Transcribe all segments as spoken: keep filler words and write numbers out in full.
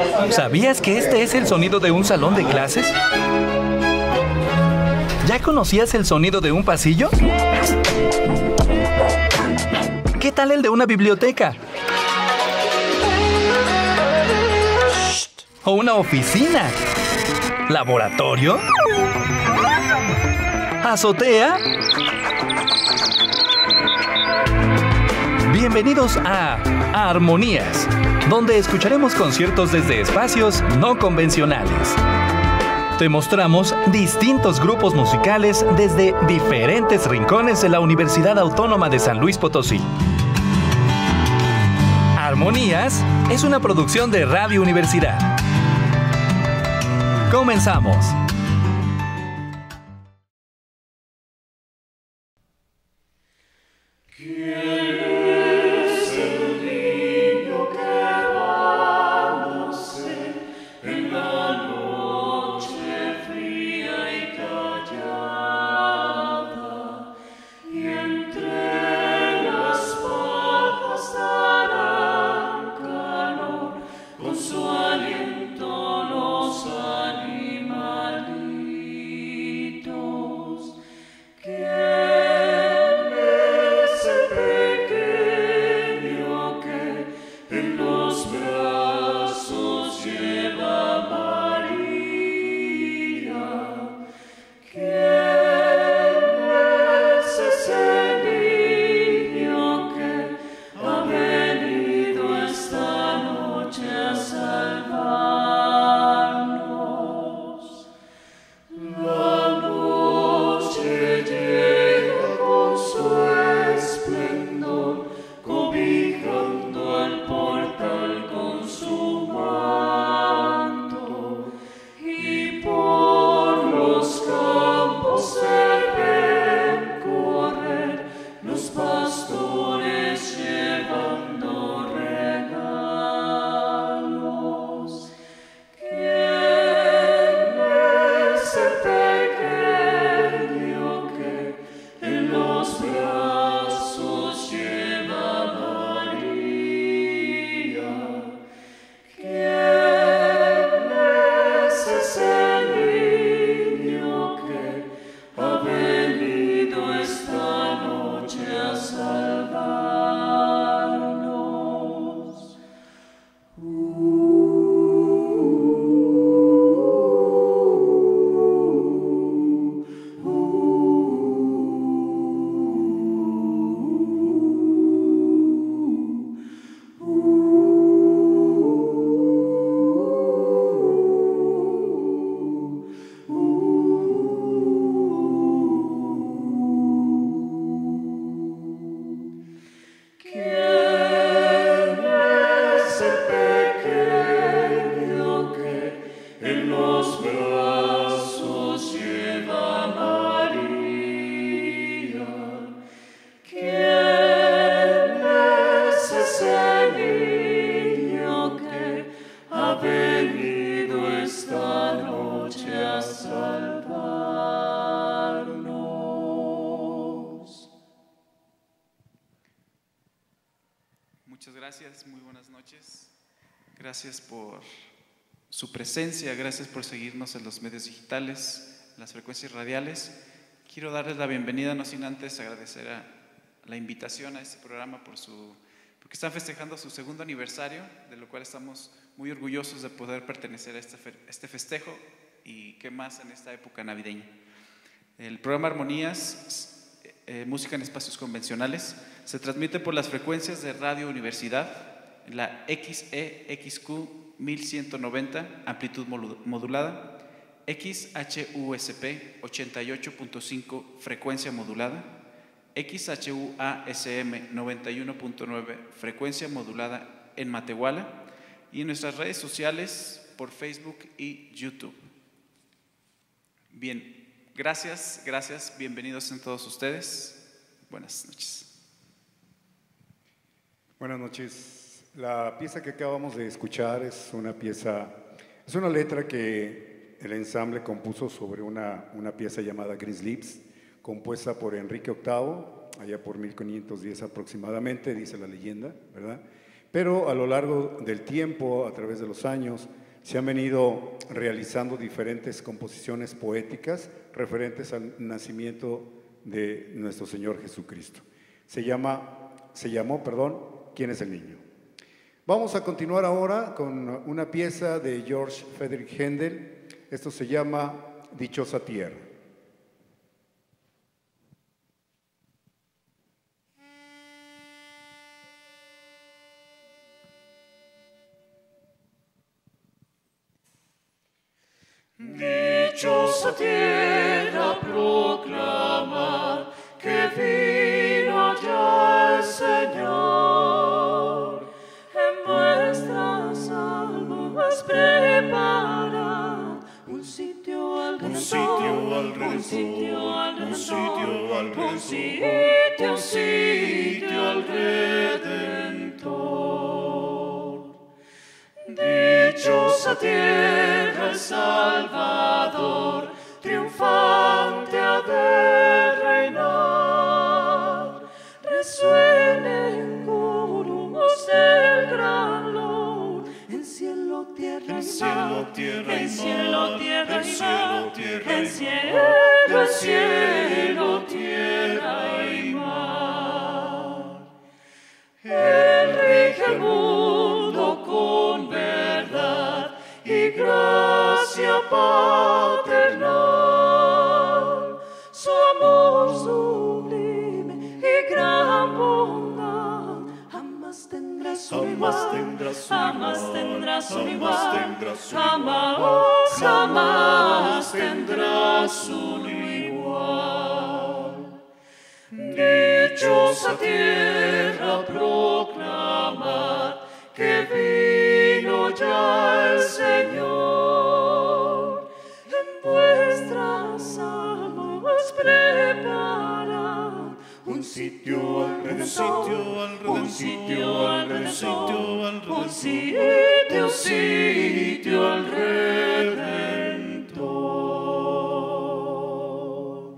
¿Sabías que este es el sonido de un salón de clases? ¿Ya conocías el sonido de un pasillo? ¿Qué tal el de una biblioteca? ¿O una oficina? ¿Laboratorio? ¿Azotea? Bienvenidos a Armonías, donde escucharemos conciertos desde espacios no convencionales. Te mostramos distintos grupos musicales desde diferentes rincones de la Universidad Autónoma de San Luis Potosí. Armonías es una producción de Radio Universidad. Comenzamos. Muchas gracias, muy buenas noches. Gracias por su presencia, gracias por seguirnos en los medios digitales, en las frecuencias radiales. Quiero darles la bienvenida, no sin antes agradecer a la invitación a este programa por su, porque están festejando su segundo aniversario, de lo cual estamos muy orgullosos de poder pertenecer a este, este festejo y qué más en esta época navideña. El programa Armonías, Eh, música en espacios convencionales, se transmite por las frecuencias de Radio Universidad, la X E X Q mil ciento noventa, amplitud modulada, X H U S P ochenta y ocho punto cinco, frecuencia modulada, X H U A S M noventa y uno punto nueve, frecuencia modulada en Matehuala, y en nuestras redes sociales por Facebook y YouTube. Bien. Gracias, gracias, bienvenidos en todos ustedes. Buenas noches. Buenas noches. La pieza que acabamos de escuchar es una pieza, es una letra que el ensamble compuso sobre una, una pieza llamada Green Sleeves, compuesta por Enrique octavo, allá por mil quinientos diez aproximadamente, dice la leyenda, ¿verdad? Pero a lo largo del tiempo, a través de los años, se han venido realizando diferentes composiciones poéticas referentes al nacimiento de nuestro Señor Jesucristo. Se llama, se llamó, perdón, ¿Quién es el niño? Vamos a continuar ahora con una pieza de George Friedrich Händel. Esto se llama Dichosa Tierra. Dichosa tierra proclama que vino ya el Señor. En vuestras almas prepara un sitio alrededor, un sitio alrededor, un sitio alrededor, un sitio, un sitio al Redentor. Dichosa tierra el Salvador, triunfante ha de reinar. Resuenen coros del gran Lord, en cielo, tierra y mar, en cielo, tierra y mar, en cielo, cielo, tierra y mar. Él rige el mundo con verdad y gracia paternal, su amor sublime y gran bondad jamás tendrá su igual, jamás tendrá su igual, jamás, jamás tendrá su igual. Dichosa tierra proclamar que vino ya el Señor. En vuestras almas prepara un sitio alrededor, un sitio alrededor, un sitio, un sitio al Redentor.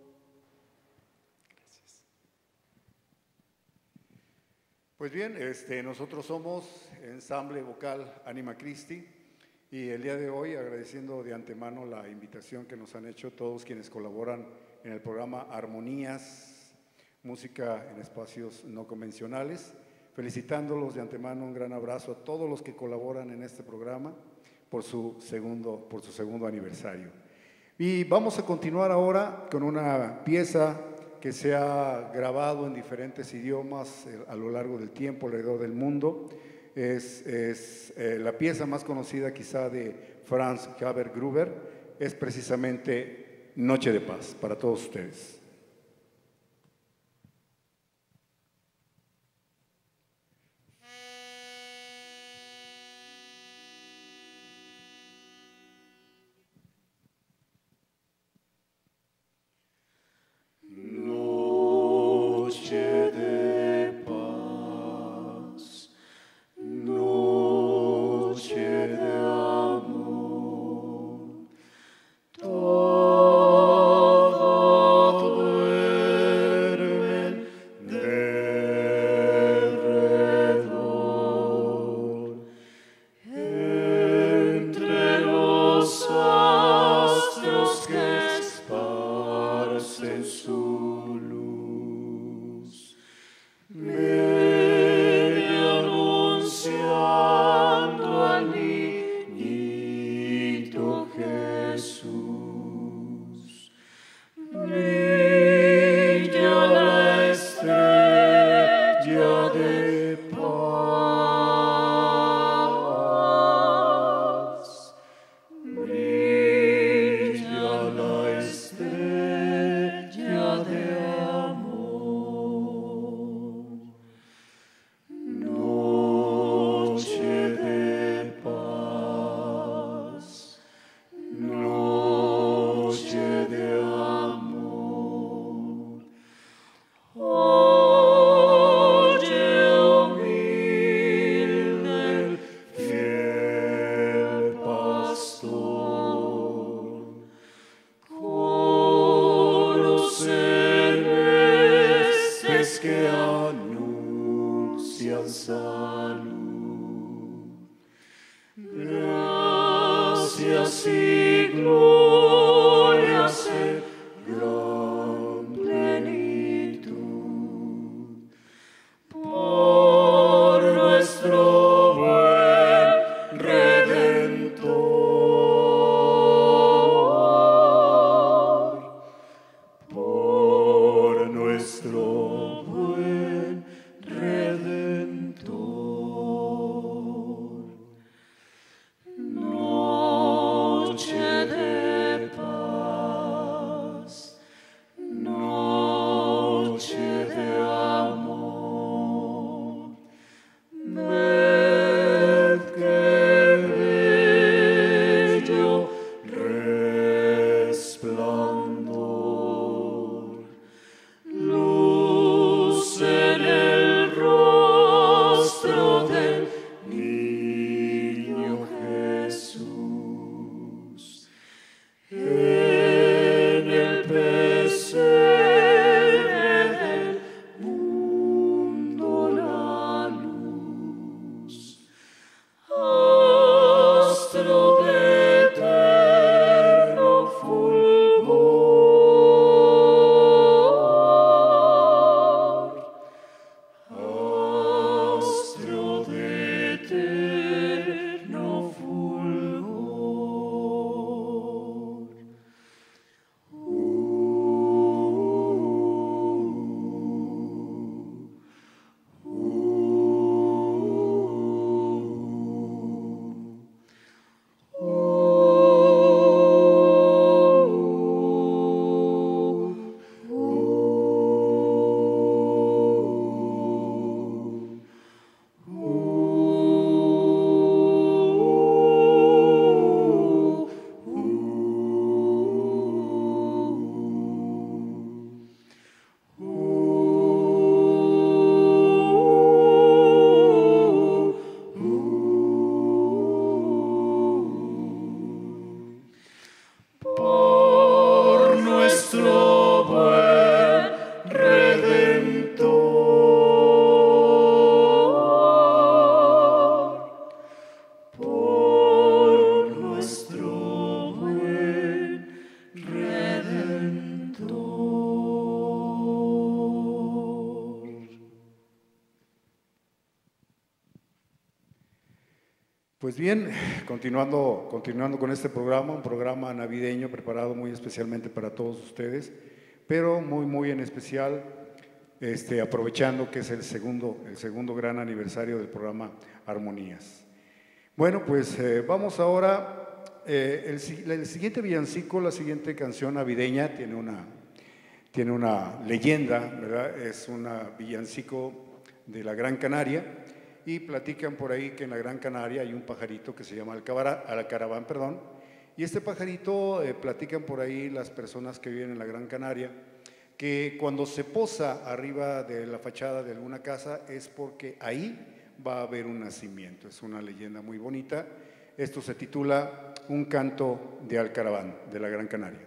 Pues bien, este, nosotros somos Ensamble Vocal Anima Christi y el día de hoy agradeciendo de antemano la invitación que nos han hecho todos quienes colaboran en el programa Armonías, música en espacios no convencionales, felicitándolos de antemano, un gran abrazo a todos los que colaboran en este programa por su segundo, por su segundo aniversario. Y vamos a continuar ahora con una pieza que se ha grabado en diferentes idiomas a lo largo del tiempo, alrededor del mundo. Es, es eh, la pieza más conocida quizá de Franz Xaver Gruber, es precisamente Noche de Paz, para todos ustedes. Todo gracias y glorias en gran plenitud. Por nuestro buen Redentor, por nuestro buen Redentor. Noche de paz, noche de amor, ved que bello resplandor, luz en el rostro del niño Jesús, en el pesebre del mundo la luz, astro de eterno fulgor, astro de eterno fulgor. Por nuestro buen Redentor, por nuestro buen Redentor. Pues bien, continuando, continuando con este programa, un programa navideño preparado muy especialmente para todos ustedes, pero muy, muy en especial, este, aprovechando que es el segundo, el segundo gran aniversario del programa Armonías. Bueno, pues eh, vamos ahora, eh, el, si- el siguiente villancico, la siguiente canción navideña tiene una, tiene una leyenda, ¿verdad? Es un villancico de la Gran Canaria. Y platican por ahí que en la Gran Canaria hay un pajarito que se llama alcabara- alcaraván, perdón, y este pajarito, eh, platican por ahí las personas que viven en la Gran Canaria, que cuando se posa arriba de la fachada de alguna casa es porque ahí va a haber un nacimiento. Es una leyenda muy bonita. Esto se titula Un canto de alcaraván, de la Gran Canaria.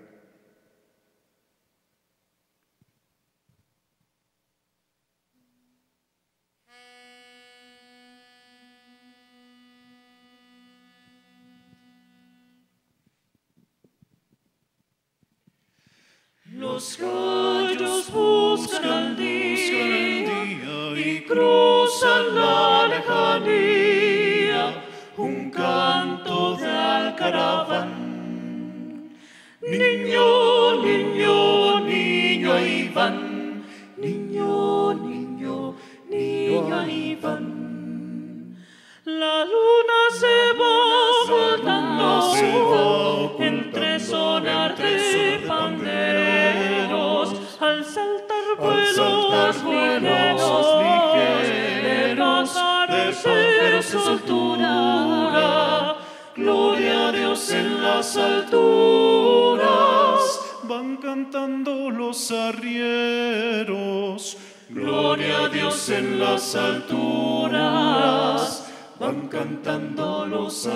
Los gallos buscan día y cruzan la lejanía, un canto de alcaraván. Niño, niño, niño, ahí van, niño, niño, niño, ahí van. La luna se va ocultando entre sonar de panderos, al saltar vuelos ligeros de pájaros en su altura. Gloria a Dios en las alturas, van cantando los arrieros. Gloria a Dios en las alturas, van cantando los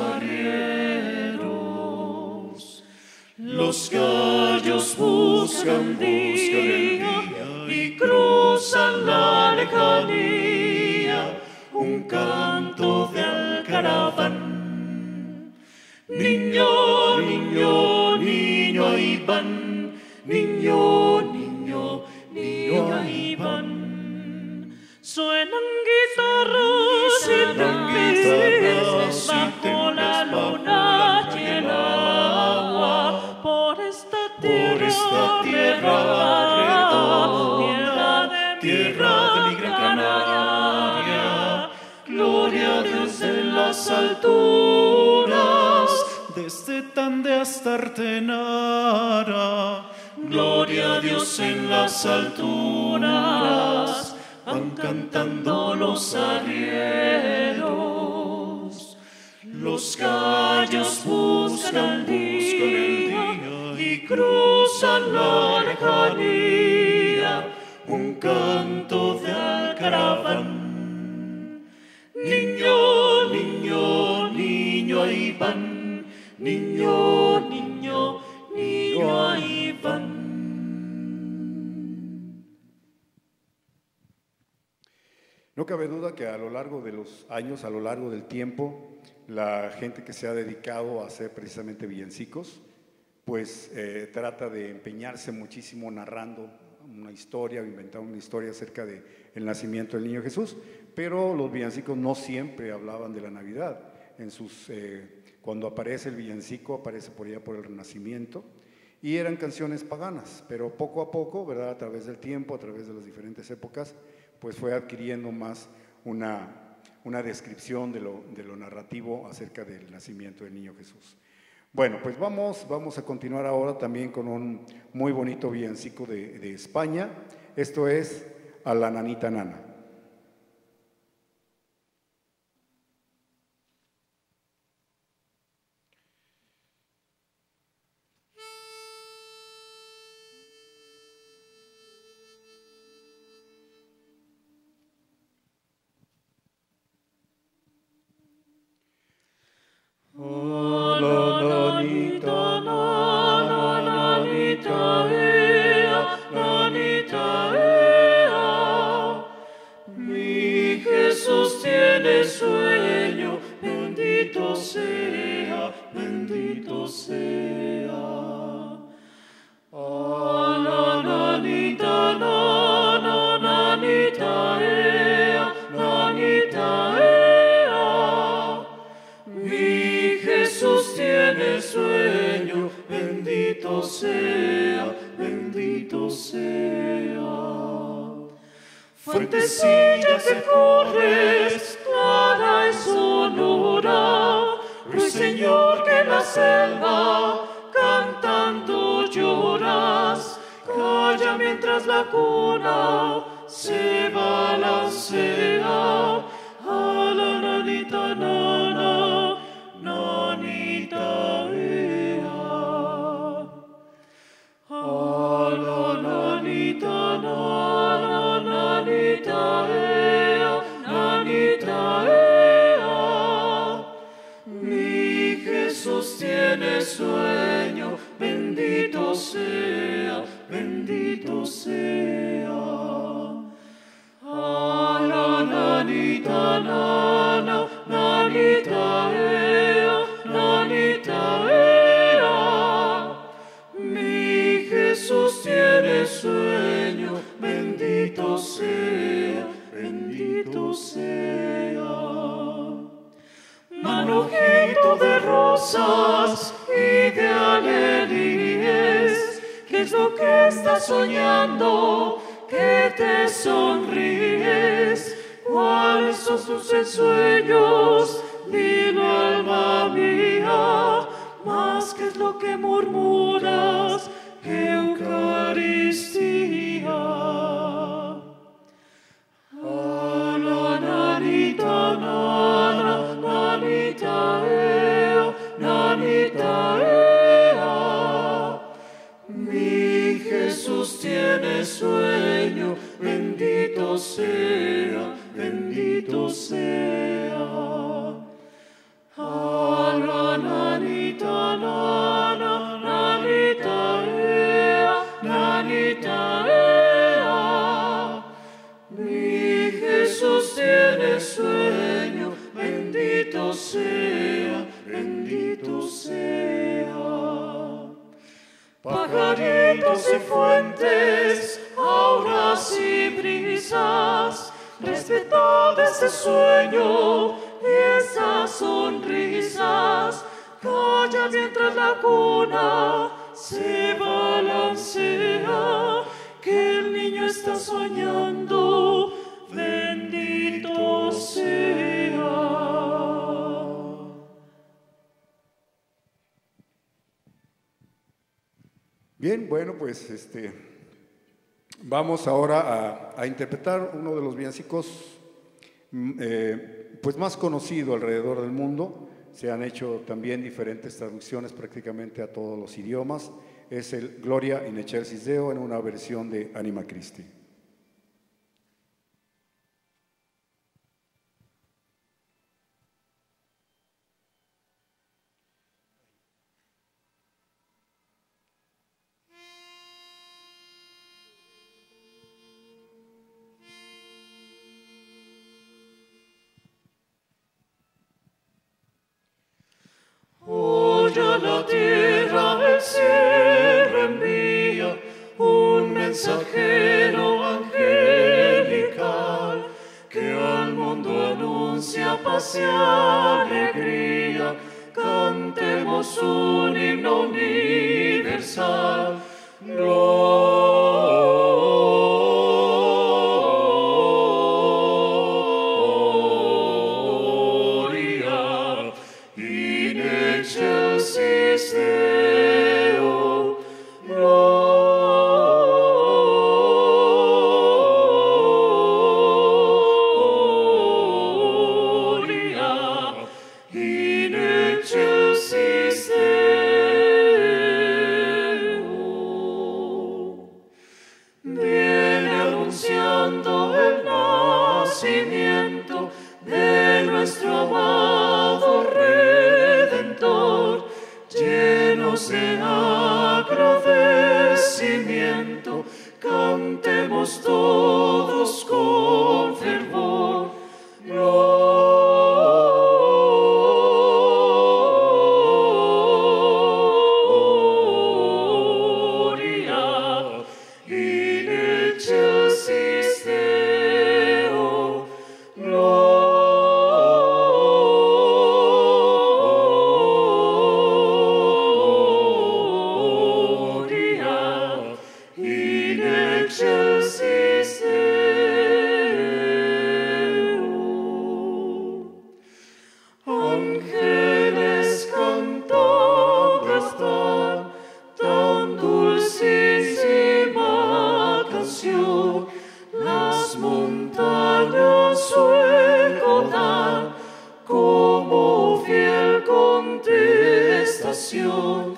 arrieros. Los gallos buscan día y cruzan la lejanía, un canto de alcaraván. Niño, niño, niño, ahí van. Niño, niño, niño, ahí van. Suenan guitarras y trompetas bajo la luna y el agua, por esta tierra, por esta tierra redonda, tierra de mi gran Canaria. Gloria a Dios en las alturas, desde Tande hasta Artenara. Gloria a Dios en las alturas, van cantando los arrieros. Los gallos buscan, buscan el día y cruzan la lejanía, un canto de alcaraván. Niño, niño, niño, ahí van. Niño, niño, niño, ahí van. No cabe duda que a lo largo de los años, a lo largo del tiempo, la gente que se ha dedicado a hacer precisamente villancicos, pues eh, trata de empeñarse muchísimo narrando una historia, inventando una historia acerca del nacimiento del niño Jesús, pero los villancicos no siempre hablaban de la Navidad. En sus, eh, cuando aparece el villancico, aparece por allá por el Renacimiento, y eran canciones paganas, pero poco a poco, ¿verdad?, a través del tiempo, a través de las diferentes épocas, pues fue adquiriendo más una, una descripción de lo, de lo narrativo acerca del nacimiento del niño Jesús. Bueno, pues vamos, vamos a continuar ahora también con un muy bonito villancico de, de España. Esto es A la Nanita Nana. Fuentecilla que corres, clara y sonora, ruiseñor que en la selva cantando lloras, calla mientras la cuna se balancea. A la nanita nana, nanita ea. A la nanita nana, nanita ea, nanita ea. Mi Jesús tiene sueño, bendito sea, bendito sea. A la nanita nana, nanita ea, nanita ea. Mi Jesús tiene sueño, bendito sea, bendito sea. Manojito de rosas y de alegrías, ¿qué es lo que estás soñando? Que te sonríes. ¿Cuáles son tus ensueños? Dilo, alma mía, más que es lo que murmuras, Eucaristía. A la nanita nana, nanita ea, nanita ea. Mi Jesús tiene sueño, bendito sea, bendito sea. A la nanita nana, nanita ea, nanita ea. Mi Jesús tiene sueño, bendito sea, bendito bendito sea. Pajaritos y fuentes, auras y brisas, respetad este sueño y esas sonrisas. Calla mientras la cuna se balancea, que el niño está soñando, bendito sea. Bien, bueno, pues este, vamos ahora a, a interpretar uno de los villancicos eh, pues más conocido alrededor del mundo. Se han hecho también diferentes traducciones prácticamente a todos los idiomas. Es el Gloria in excelsis Deo en una versión de Anima Christi. Oye la tierra, el cielo envía un mensajero angelical que al mundo anuncia paz y alegría. Cantemos un himno universal. Gloria in excelsis Deo. Gloria in excelsis Deo. Viene anunciando el nacimiento de nuestro amado Redentor, llenos de agradecimiento, cantemos todos con fervor. Gloria in excelsis Deo. Gloria in excelsis Deo. Ángeles cantando están tan dulcísima canción, las montañas su eco dan como fiel contestación.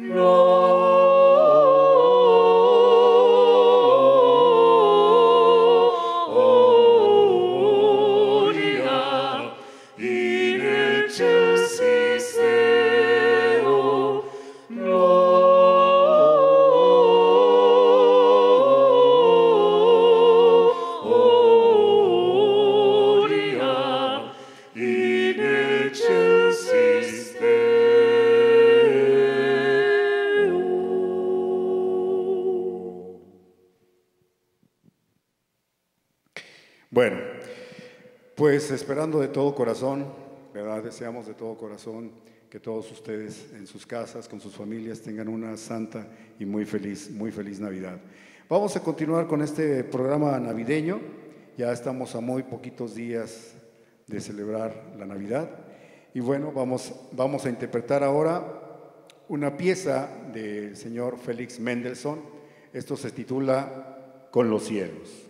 Gloria in excelsis Deo. Gloria in excelsis Deo. Bueno, pues esperando de todo corazón, ¿verdad? Deseamos de todo corazón que todos ustedes en sus casas, con sus familias, tengan una santa y muy feliz, muy feliz Navidad. Vamos a continuar con este programa navideño. Ya estamos a muy poquitos días de celebrar la Navidad. Y bueno, vamos, vamos a interpretar ahora una pieza del señor Félix Mendelssohn. Esto se titula Con los cielos.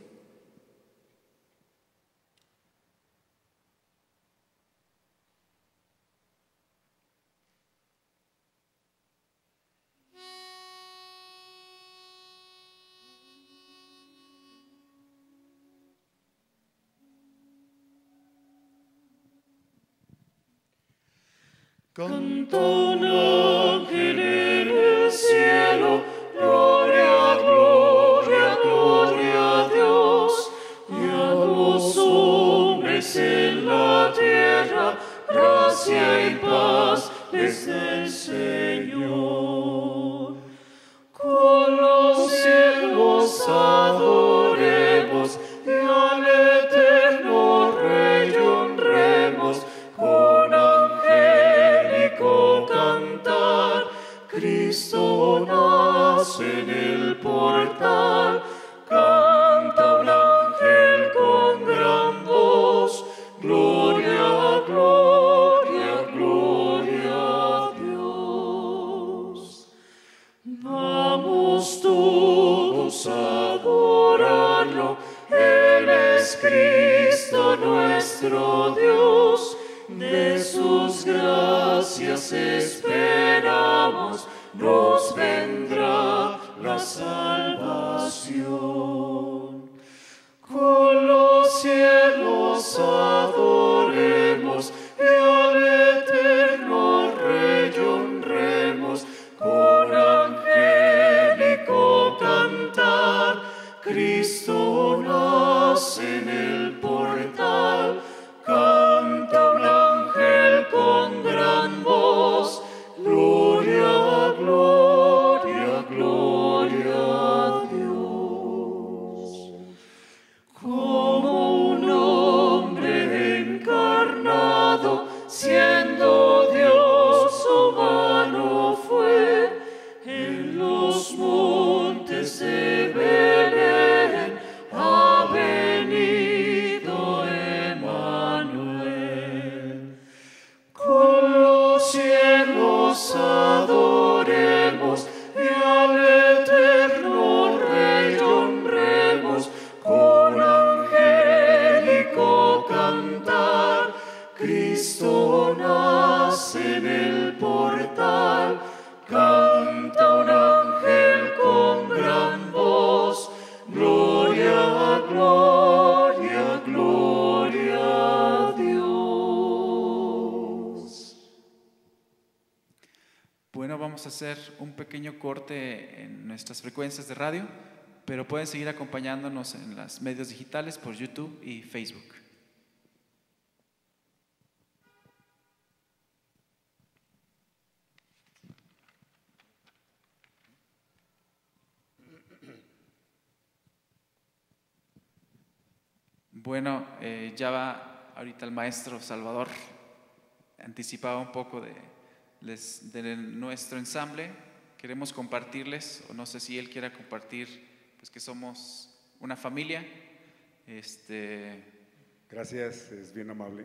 Canta un ángel en el cielo, gloria, gloria, gloria a Dios, y a los hombres en la tierra, gracia y paz, es el Señor. Con los cielos adoremos y al eterno Rey honremos con angélico cantar. Cristo nace en el portal, canta un ángel con gran voz, gloria, gloria, gloria a Dios. Vamos todos a adorarlo, Él es Cristo nuestro Dios, de sus gracias esperamos, nos vendrá la salvación. Con los cielos adoremos y al eterno Rey honremos con angélico cantar. Cristo nace en el portal, canta un ángel con gran voz, gloria, gloria, gloria a Dios. Como un hombre encarnado, siendo Dios humano fue, en los montes de Belén ha venido Emmanuel. Con los cielos adoremos y al eterno Rey honremos con angélico cantar. Cristo nace en el portal, canta un ángel con gran voz, gloria, gloria, gloria a Dios. Bueno, vamos a hacer un pequeño corte en nuestras frecuencias de radio, pero pueden seguir acompañándonos en los medios digitales por YouTube y Facebook. Bueno, eh, ya va ahorita el maestro Salvador, anticipaba un poco de, les, de nuestro ensamble. Queremos compartirles, o no sé si él quiera compartir, pues que somos una familia. Este... Gracias, es bien amable.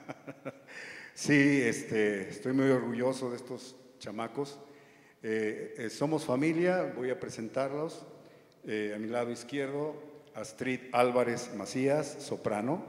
Sí, este, estoy muy orgulloso de estos chamacos. Eh, eh, somos familia, voy a presentarlos. Eh, a mi lado izquierdo, Astrid Álvarez Macías, soprano.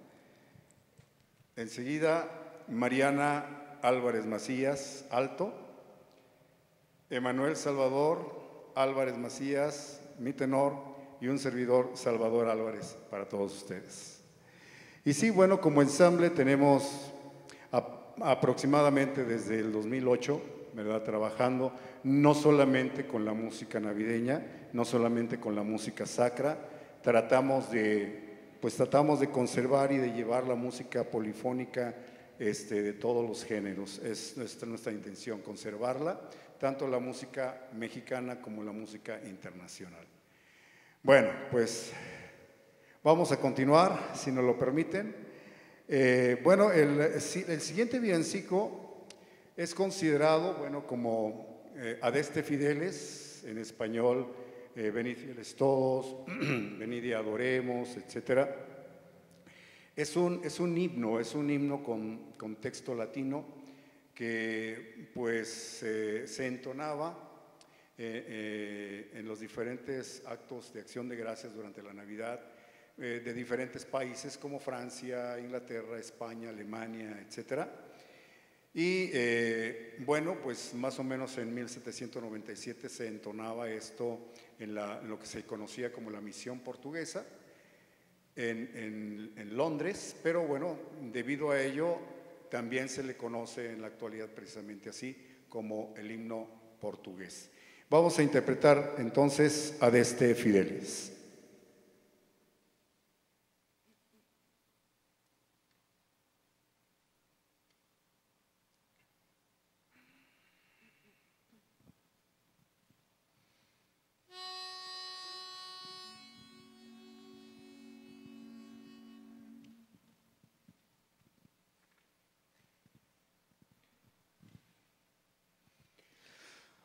Enseguida, Mariana Álvarez Macías, alto. Emanuel Salvador Álvarez Macías, mi tenor, y un servidor, Salvador Álvarez, para todos ustedes. Y sí, bueno, como ensamble tenemos a, aproximadamente desde el dos mil ocho, ¿verdad?, trabajando no solamente con la música navideña, no solamente con la música sacra. Tratamos de, pues tratamos de conservar y de llevar la música polifónica este, de todos los géneros. Es nuestra, nuestra intención, conservarla, tanto la música mexicana como la música internacional. Bueno, pues vamos a continuar, si nos lo permiten. Eh, bueno, el, el siguiente villancico es considerado, bueno, como eh, Adeste Fideles, en español, Eh, venid fieles todos, venid y adoremos, etcétera. Es un, es un himno, es un himno con, con texto latino que pues eh, se entonaba eh, eh, en los diferentes actos de acción de gracias durante la Navidad eh, de diferentes países como Francia, Inglaterra, España, Alemania, etcétera. Y eh, bueno, pues más o menos en mil setecientos noventa y siete se entonaba esto en, la, en lo que se conocía como la misión portuguesa en, en, en Londres, pero bueno, debido a ello también se le conoce en la actualidad precisamente así como el himno portugués. Vamos a interpretar entonces Adeste Fideles.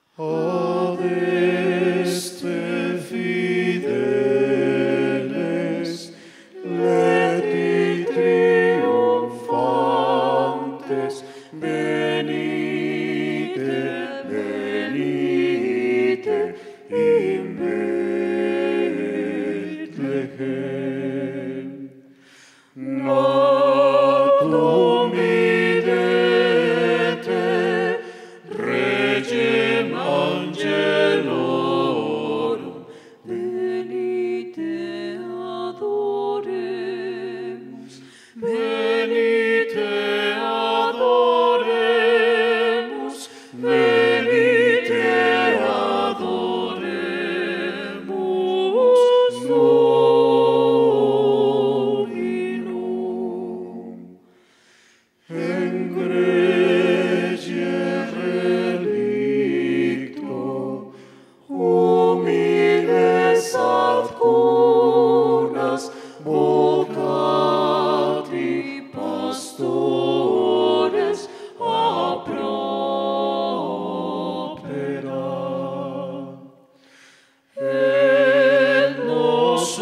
Adeste fideles, leti triunfantes, venite, venite in Bethlehem. Natum idete, regem angelorum, venite adoremus, venite adoremus, venite adoremus Dominum. En gregge relicto, humiles ad cunas, vocati pastores a propera. Et nos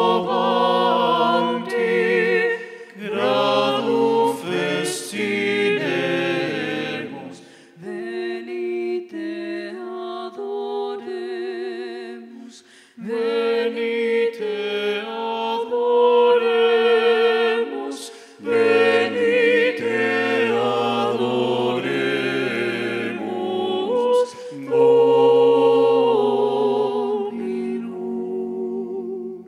ovanti gradu festinemus, venite adoremus, venite adoremus, venite adoremus Dominum.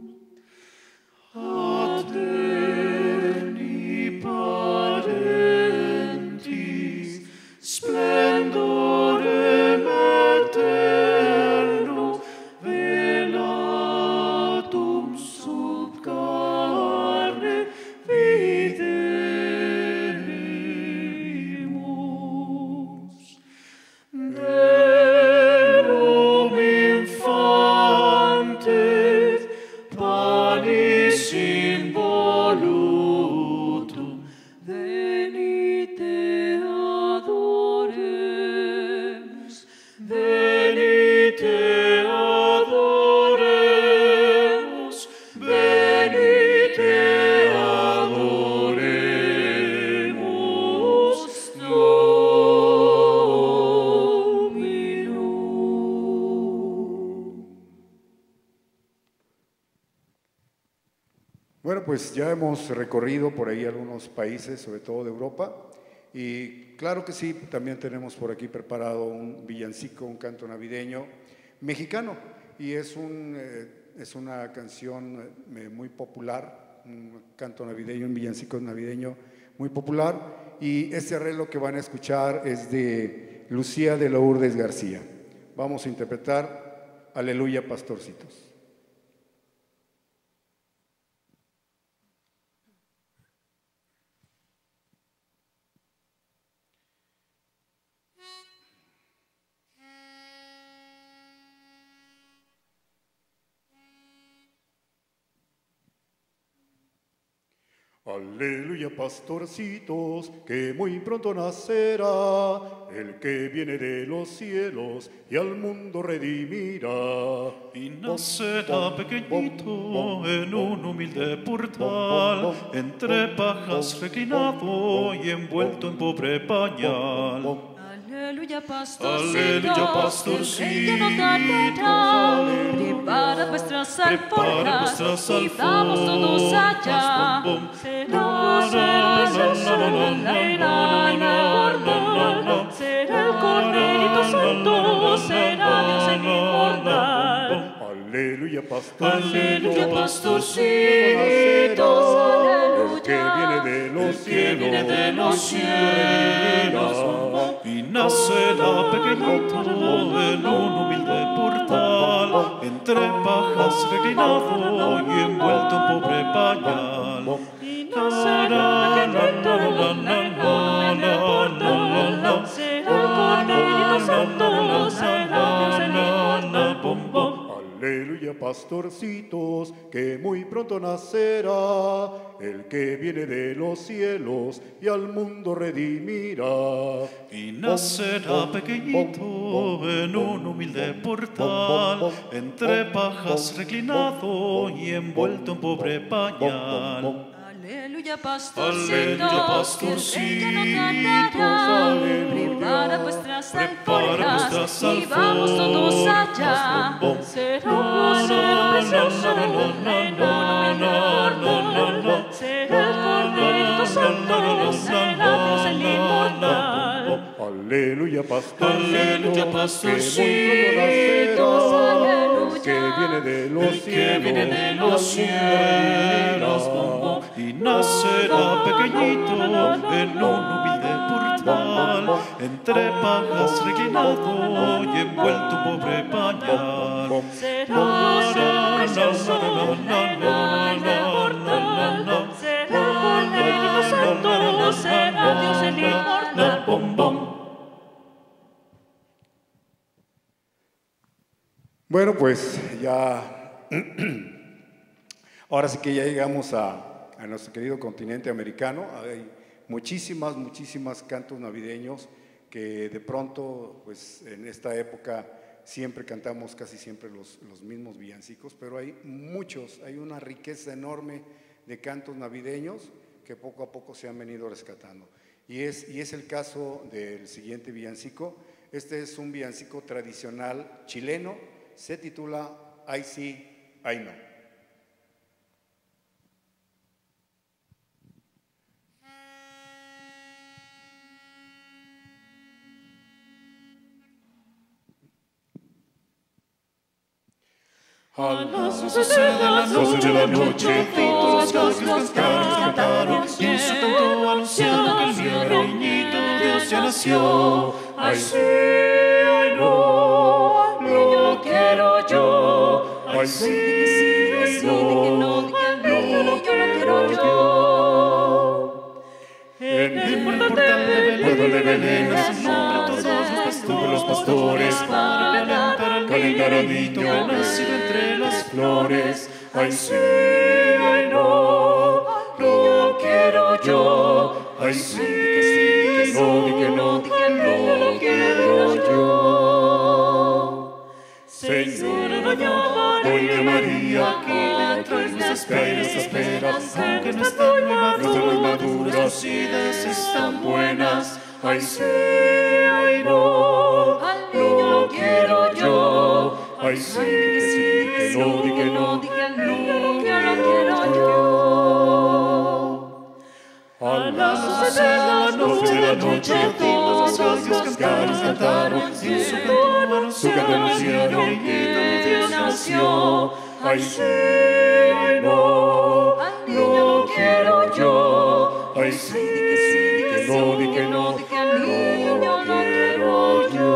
Aterni parentis, splendorem eternum, velatum sub carne videmus. Verum infantes, panis involutum, venite adoremus, venite adoremus, venite adoremus Dominum. Bueno, pues ya hemos recorrido por ahí algunos países, sobre todo de Europa, y claro que sí, también tenemos por aquí preparado un villancico, un canto navideño mexicano, y es, un, eh, es una canción eh, muy popular, un canto navideño, un villancico navideño muy popular, y este arreglo que van a escuchar es de Lucía de Lourdes García. Vamos a interpretar Aleluya, pastorcitos. Aleluya, pastorcitos, que muy pronto nacerá el que viene de los cielos y al mundo redimirá. Y nacerá pequeñito en un humilde portal, entre pajas reclinado y envuelto en pobre pañal. Aleluya, pastorcitos, Aleluya, pastorcitos, el que no tardará. Preparad vuestras alforjas y vamos todos allá. Será, será, será el Corderito Santo, será Dios en inmortal. Aleluya, pastorcitos, Aleluya, pastorcitos, el que viene de los Que viene de cielos los cielos y nacerá pequeñito en un humilde portal, entre pajas reclinado y envuelto en pobre pañal. Y nacerá pequeñito en un humilde portal, será el Corderito Santo, será Dios en inmortal. Aleluya, Aleluya, pastorcitos, que muy pronto nacerá el que viene de los cielos y al mundo redimirá. Y nacerá pequeñito en un humilde portal, entre pajas reclinado y envuelto en pobre pañal. Aleluya, pastorcitos, Aleluya, pastorcitos, prepara vuestras prepara vuestras alforjas y vamos todos allá. Será un lucero precioso en un humilde portal. Será el Corderito Santo, será Dios el inmortal. Aleluya, pastorcitos, Aleluya, pastorcitos, aleluya, que viene de los El que viene de cielos, los cielos, y nacerá pequeñito en un humilde portal, entre pajas reclinado y envuelto en pobre pañal. será un lucero precioso en un humilde portal. Será el Corderito Santo, será Dios el inmortal. Bom, bom. Bueno, pues ya, ahora sí que ya llegamos a, a nuestro querido continente americano. Hay muchísimas, muchísimas cantos navideños que de pronto, pues en esta época siempre cantamos casi siempre los, los mismos villancicos, pero hay muchos, hay una riqueza enorme de cantos navideños que poco a poco se han venido rescatando. Y es, y es el caso del siguiente villancico. Este es un villancico tradicional chileno. Se titula I See, I Know. A las doce de la noche, de la noche, todos los gallos cantaron, y en su canto anunciaron que el niñito Dios ya nació. Ay, sí, ay, no, lo quiero yo. Ay, sí, ay, no, lo quiero yo. En el portal de Belén nacen todos los pastores para calentar al niño que ha nacido entre las flores. Ay, sí, ay, no, lo quiero yo. Ay, sí, que sí, que no, que no, que no, lo quiero yo. Señora Doña María, que dentro de nuestras esperas, esperas, aunque no estén muy maduras, sus ideas están buenas. Ay, sí, ay, no, lo quiero yo. Ay, sí, que sí, que no, que no, que no, lo quiero yo. A las doce de la noche, de la noche, todos los gallos cantaron, y en su canto anunciaron que Dios nació. Ay, sí, ay, no, lo quiero yo. Ay, sí, que sí, que no, que no, que no, lo quiero yo.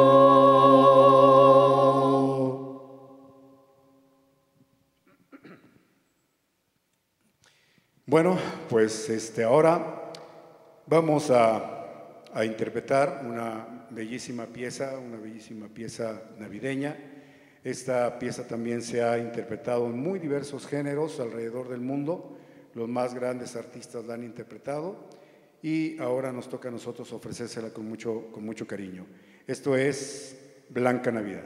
Bueno, pues este, ahora vamos a, a interpretar una bellísima pieza, una bellísima pieza navideña. Esta pieza también se ha interpretado en muy diversos géneros alrededor del mundo. Los más grandes artistas la han interpretado y ahora nos toca a nosotros ofrecérsela con mucho, con mucho cariño. Esto es Blanca Navidad.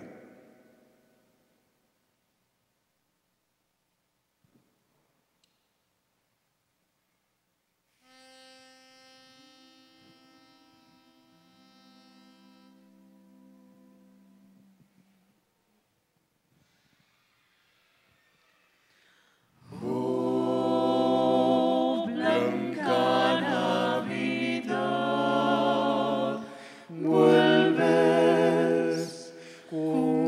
Vuelves con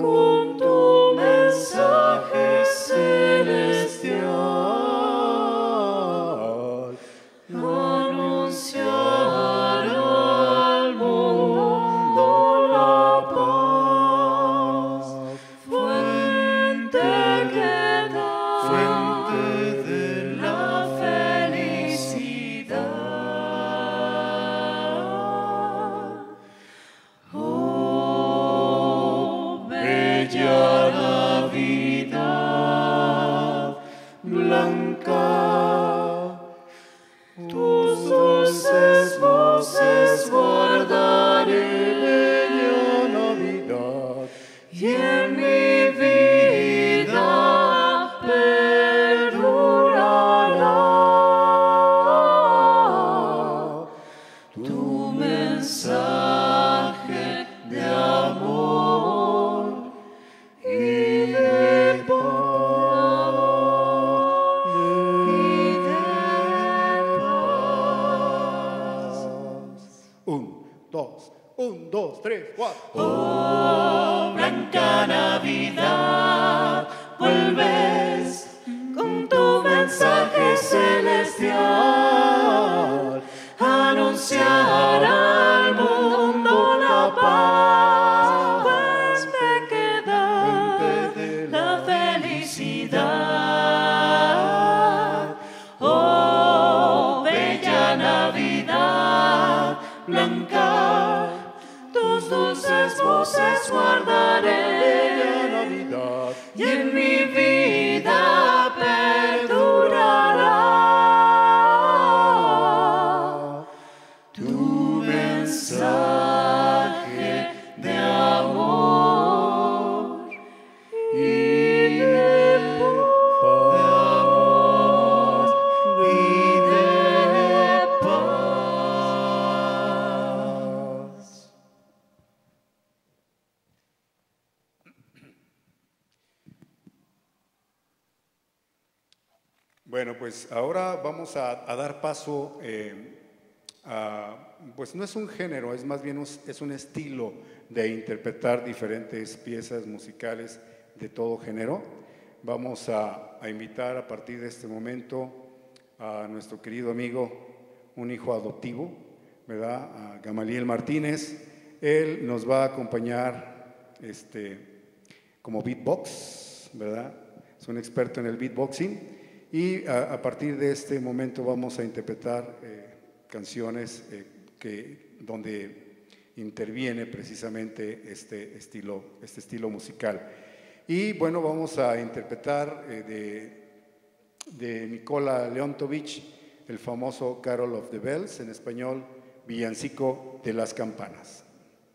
Un, dos, tres, cuatro. Oh, blanca Navidad, vuelves con tu mensaje celestial, anunciar al mundo la paz, pues me queda la felicidad. Oh, bella Navidad, blanca, tus dulces voces guardaré, Bella Navidad, y en mi vida perdurará tu mensaje de amor y de paz, y de paz. Bueno, pues ahora vamos a, a dar paso eh, a, pues no es un género, es más bien un, es un estilo de interpretar diferentes piezas musicales de todo género. Vamos a, a invitar a partir de este momento a nuestro querido amigo, un hijo adoptivo, ¿verdad? A Gamaliel Martínez. Él nos va a acompañar este, como beatbox, ¿verdad? Es un experto en el beatboxing. Y a, a partir de este momento vamos a interpretar eh, canciones eh, que, donde interviene precisamente este estilo, este estilo musical. Y bueno, vamos a interpretar eh, de, de Nikola Leontovich el famoso Carol of the Bells, en español, Villancico de las Campanas.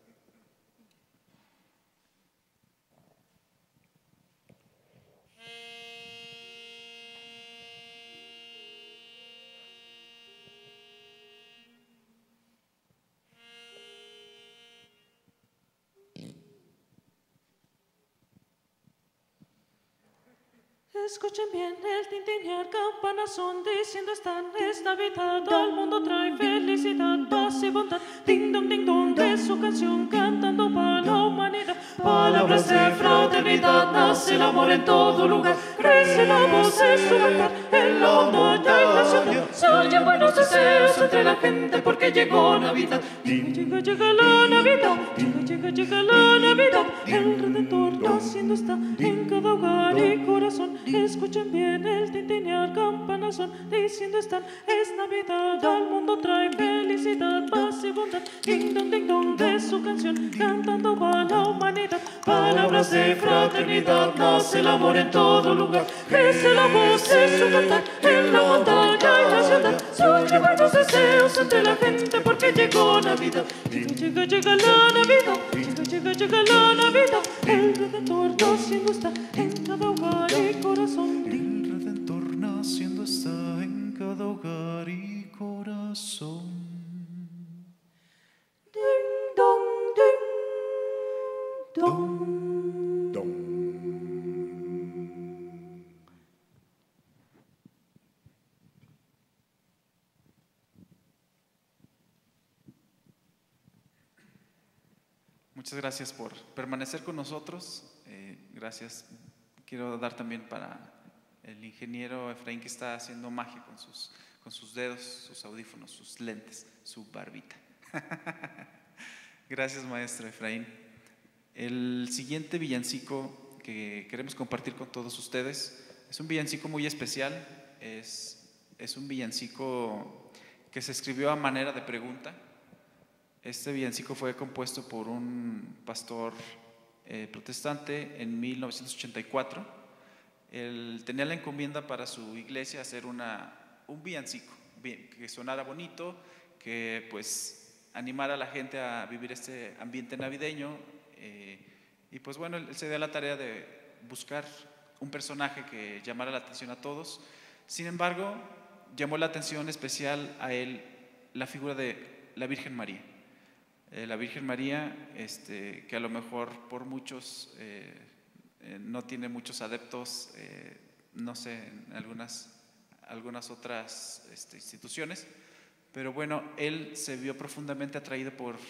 Escuchen bien el tintinear, campanas son diciendo están, es Navidad, al mundo trae felicidad, paz y bondad, ding dong ding dong, es su canción cantando para la humanidad, palabras de fraternidad, nace el amor en todo lugar, crece la voz de su cantar, en la montaña y la ciudad, se oyen buenos deseos entre la gente porque llegó Navidad, llega, llega, llega la Navidad, llega, llega, llega la Navidad, el Redentor naciendo está en cada hogar y corazón. Escuchen bien el tintinear, campanas son diciendo están, es Navidad, al mundo trae felicidad, paz y bondad, ding dong ding dong de su canción, cantando para la humanidad, palabras de fraternidad, nace el amor en todo lugar, crece la voz de su cantar, en la montaña y la ciudad, se oyen buenos deseos entre la gente porque llegó Navidad, llega, llega, llega la Navidad, llega, llega, llega la Navidad, el Redentor naciendo está en cada hogar y corazón. El Redentor naciendo está en cada hogar y corazón. Ding dong, ding dong. Dom. Muchas gracias por permanecer con nosotros. Eh, gracias. Quiero dar también para el ingeniero Efraín, que está haciendo magia con sus, con sus dedos, sus audífonos, sus lentes, su barbita. Gracias, maestro Efraín. El siguiente villancico que queremos compartir con todos ustedes es un villancico muy especial. Es, es un villancico que se escribió a manera de pregunta. Este villancico fue compuesto por un pastor Eh, protestante en mil novecientos ochenta y cuatro. Él tenía la encomienda para su iglesia hacer una, un villancico bien, que sonara bonito, que pues animara a la gente a vivir este ambiente navideño, eh, y pues bueno, él, él se dio la tarea de buscar un personaje que llamara la atención a todos. Sin embargo, llamó la atención especial a él la figura de la Virgen María. Eh, la Virgen María, este, que a lo mejor por muchos eh, eh, no tiene muchos adeptos, eh, no sé, en algunas, algunas otras este, instituciones, pero bueno, él se vio profundamente atraído por,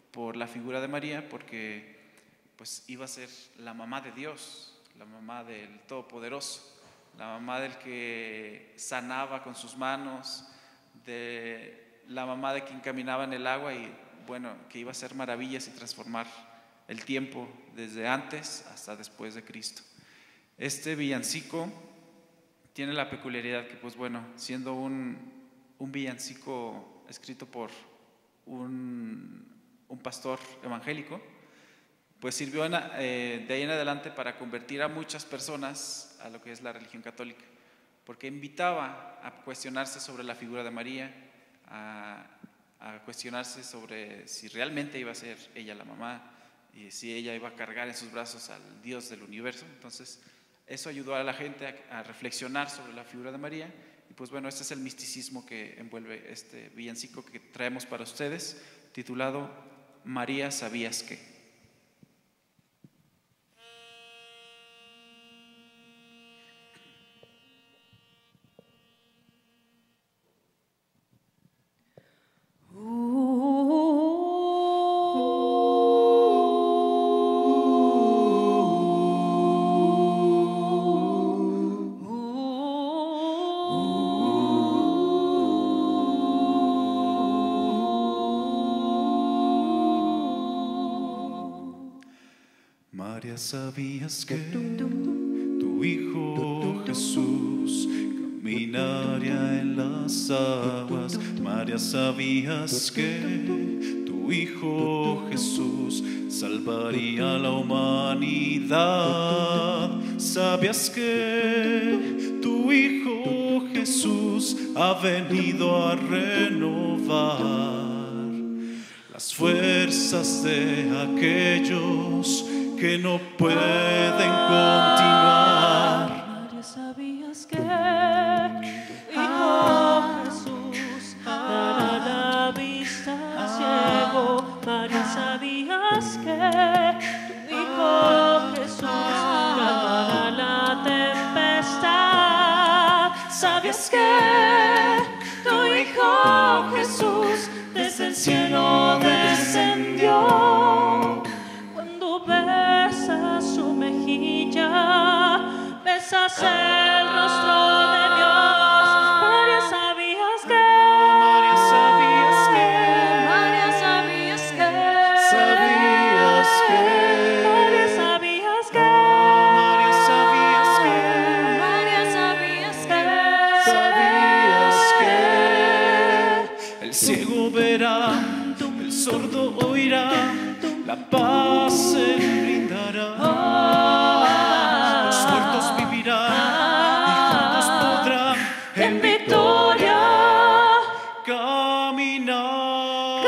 por la figura de María, porque pues iba a ser la mamá de Dios, la mamá del Todopoderoso, la mamá del que sanaba con sus manos, de la mamá de quien caminaba en el agua y bueno, que iba a hacer maravillas y transformar el tiempo desde antes hasta después de Cristo. Este villancico tiene la peculiaridad que, pues bueno, siendo un, un villancico escrito por un, un pastor evangélico, pues sirvió en, eh, de ahí en adelante para convertir a muchas personas a lo que es la religión católica, porque invitaba a cuestionarse sobre la figura de María, a, a cuestionarse sobre si realmente iba a ser ella la mamá y si ella iba a cargar en sus brazos al Dios del universo. Entonces eso ayudó a la gente a, a reflexionar sobre la figura de María. Y pues bueno, este es el misticismo que envuelve este villancico que traemos para ustedes, titulado María, ¿sabías qué? ¿Sabías que tu Hijo Jesús caminaría en las aguas? María, ¿sabías que tu Hijo Jesús salvaría a la humanidad? ¿Sabías que tu Hijo Jesús ha venido a renovar las fuerzas de aquellos que no pueden continuar? María, ¿sabías que tu Hijo Jesús dará la vista al ciego? María, ¿sabías que tu Hijo Jesús calmará la tempestad? ¿Sabías que tu Hijo Jesús desde el cielo descendió? Su mejilla, besas el rostro de Dios. María, ¿sabías que? María, ¿sabías que? María, ¿sabías que? ¿Sabías que? María, ¿sabías que? María, ¿sabías que? María, ¿sabías que? ¿Sabías que? El ciego verá, el sordo oirá, la paz se brindará. Los muertos vivirán y juntos podrán en victoria caminar.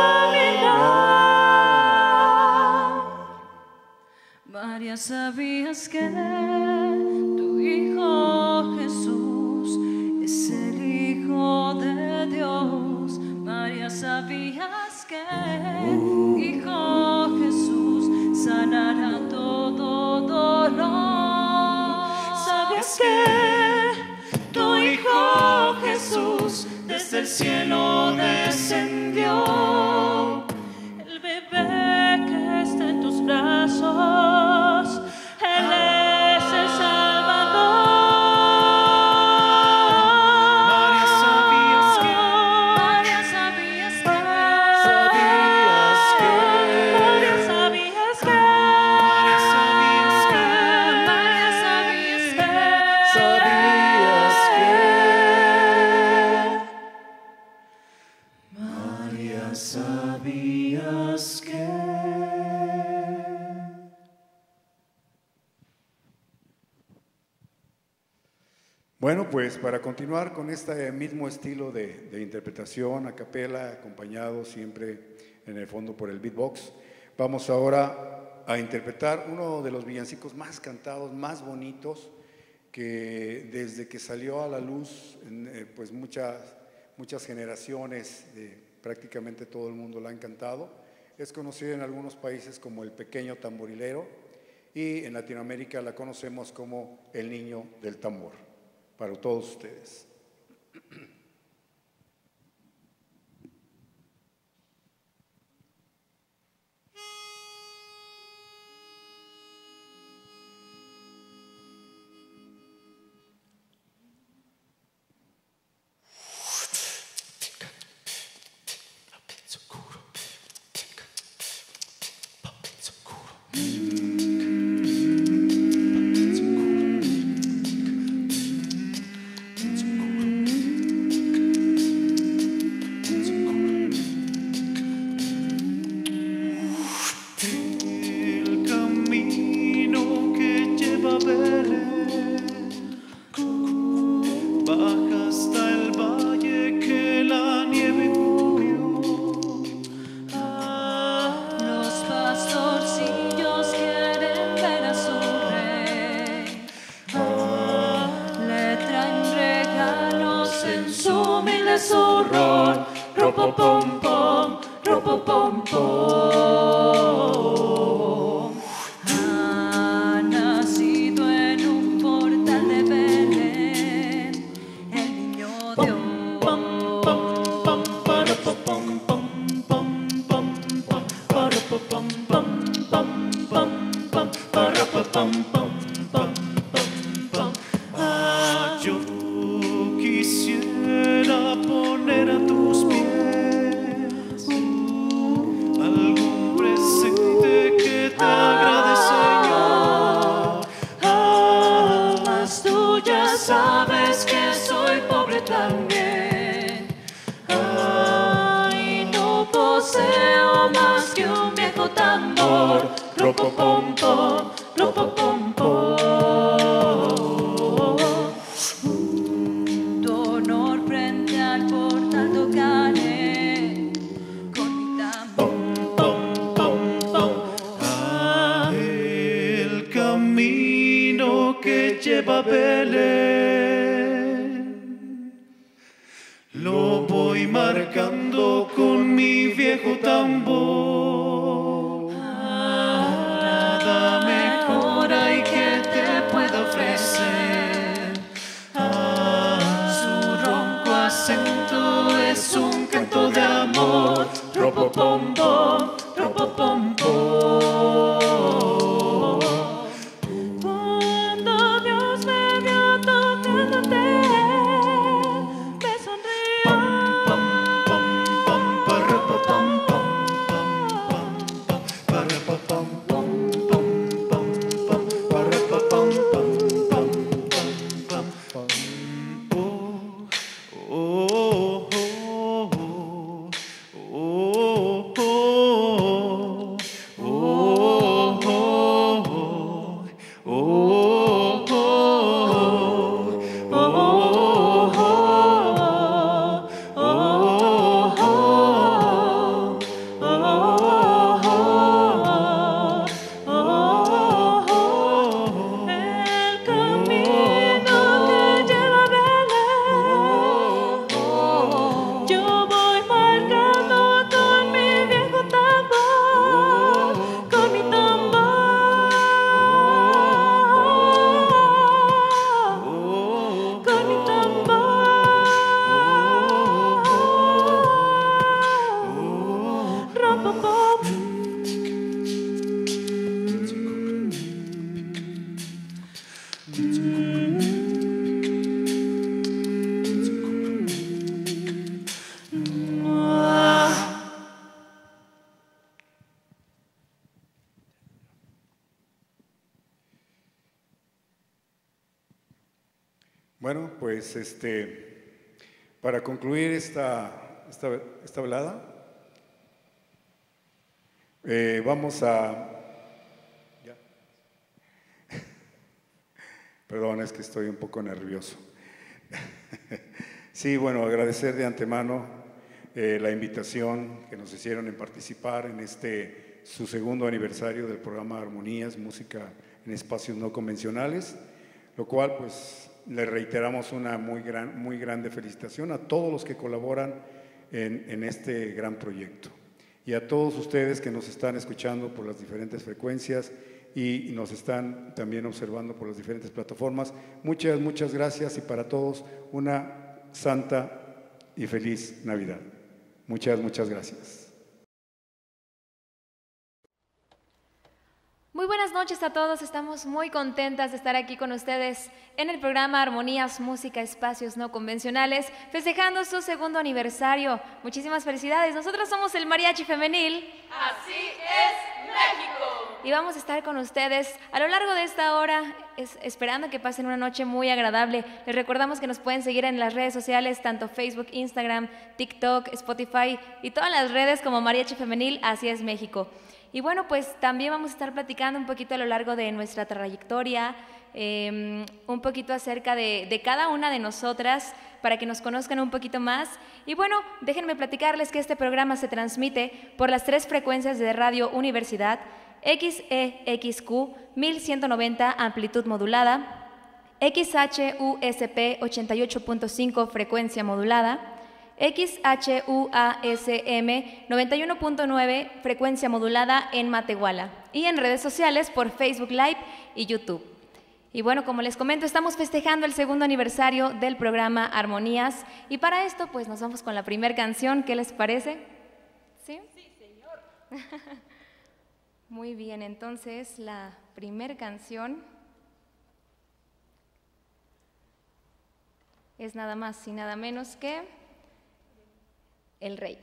Caminar. María, ¿sabías que tu Hijo Jesús es el Hijo de Dios? María, ¿sabías que tu Hijo Jesús sanará todo dolor? ¿Sabías que tu Hijo Jesús desde el cielo descendió? El bebé que está en tus brazos, Él es el Salvador. María, ¿sabías que? María, ¿sabías que? ¿Sabías que? María, ¿sabías que? María, ¿sabías que? María, ¿sabías que? ¿Sabías que? María, ¿sabías que? Bueno, pues para continuar con este mismo estilo de, de interpretación a capela, acompañado siempre en el fondo por el beatbox, vamos ahora a interpretar uno de los villancicos más cantados, más bonitos, que desde que salió a la luz, eh, pues muchas, muchas generaciones, eh, prácticamente todo el mundo la han cantado. Es conocido en algunos países como el Pequeño Tamborilero y en Latinoamérica la conocemos como el Niño del Tambor. Para todos ustedes. Bueno, pues este, para concluir esta, esta, esta velada, eh, vamos a... ¿Ya? Perdón, es que estoy un poco nervioso. Sí, bueno, agradecer de antemano eh, la invitación que nos hicieron en participar en este, su segundo aniversario del programa Armonías, Música en Espacios No Convencionales, lo cual pues le reiteramos una muy, gran, muy grande felicitación a todos los que colaboran en, en este gran proyecto y a todos ustedes que nos están escuchando por las diferentes frecuencias y nos están también observando por las diferentes plataformas. Muchas, muchas gracias y para todos una santa y feliz Navidad. Muchas, muchas gracias. Muy buenas noches a todos, estamos muy contentas de estar aquí con ustedes en el programa Armonías, Música, Espacios No Convencionales, festejando su segundo aniversario. Muchísimas felicidades, nosotros somos el Mariachi Femenil. Así es México. y vamos a estar con ustedes a lo largo de esta hora, es, esperando que pasen una noche muy agradable. Les recordamos que nos pueden seguir en las redes sociales, tanto Facebook, Instagram, TikTok, Spotify y todas las redes como Mariachi Femenil, Así es México. Y bueno, pues también vamos a estar platicando un poquito a lo largo de nuestra trayectoria, eh, un poquito acerca de, de cada una de nosotras, para que nos conozcan un poquito más. Y bueno, déjenme platicarles que este programa se transmite por las tres frecuencias de Radio Universidad, X E X Q mil ciento noventa amplitud modulada, X H U S P ochenta y ocho punto cinco frecuencia modulada, X H U A S M noventa y uno punto nueve frecuencia modulada en Matehuala, y en redes sociales por Facebook Live y YouTube. Y bueno, como les comento, estamos festejando el segundo aniversario del programa Armonías, y para esto pues nos vamos con la primera canción. ¿Qué les parece? ¿Sí? Sí, señor. Muy bien, entonces la primera canción es nada más y nada menos que El Rey.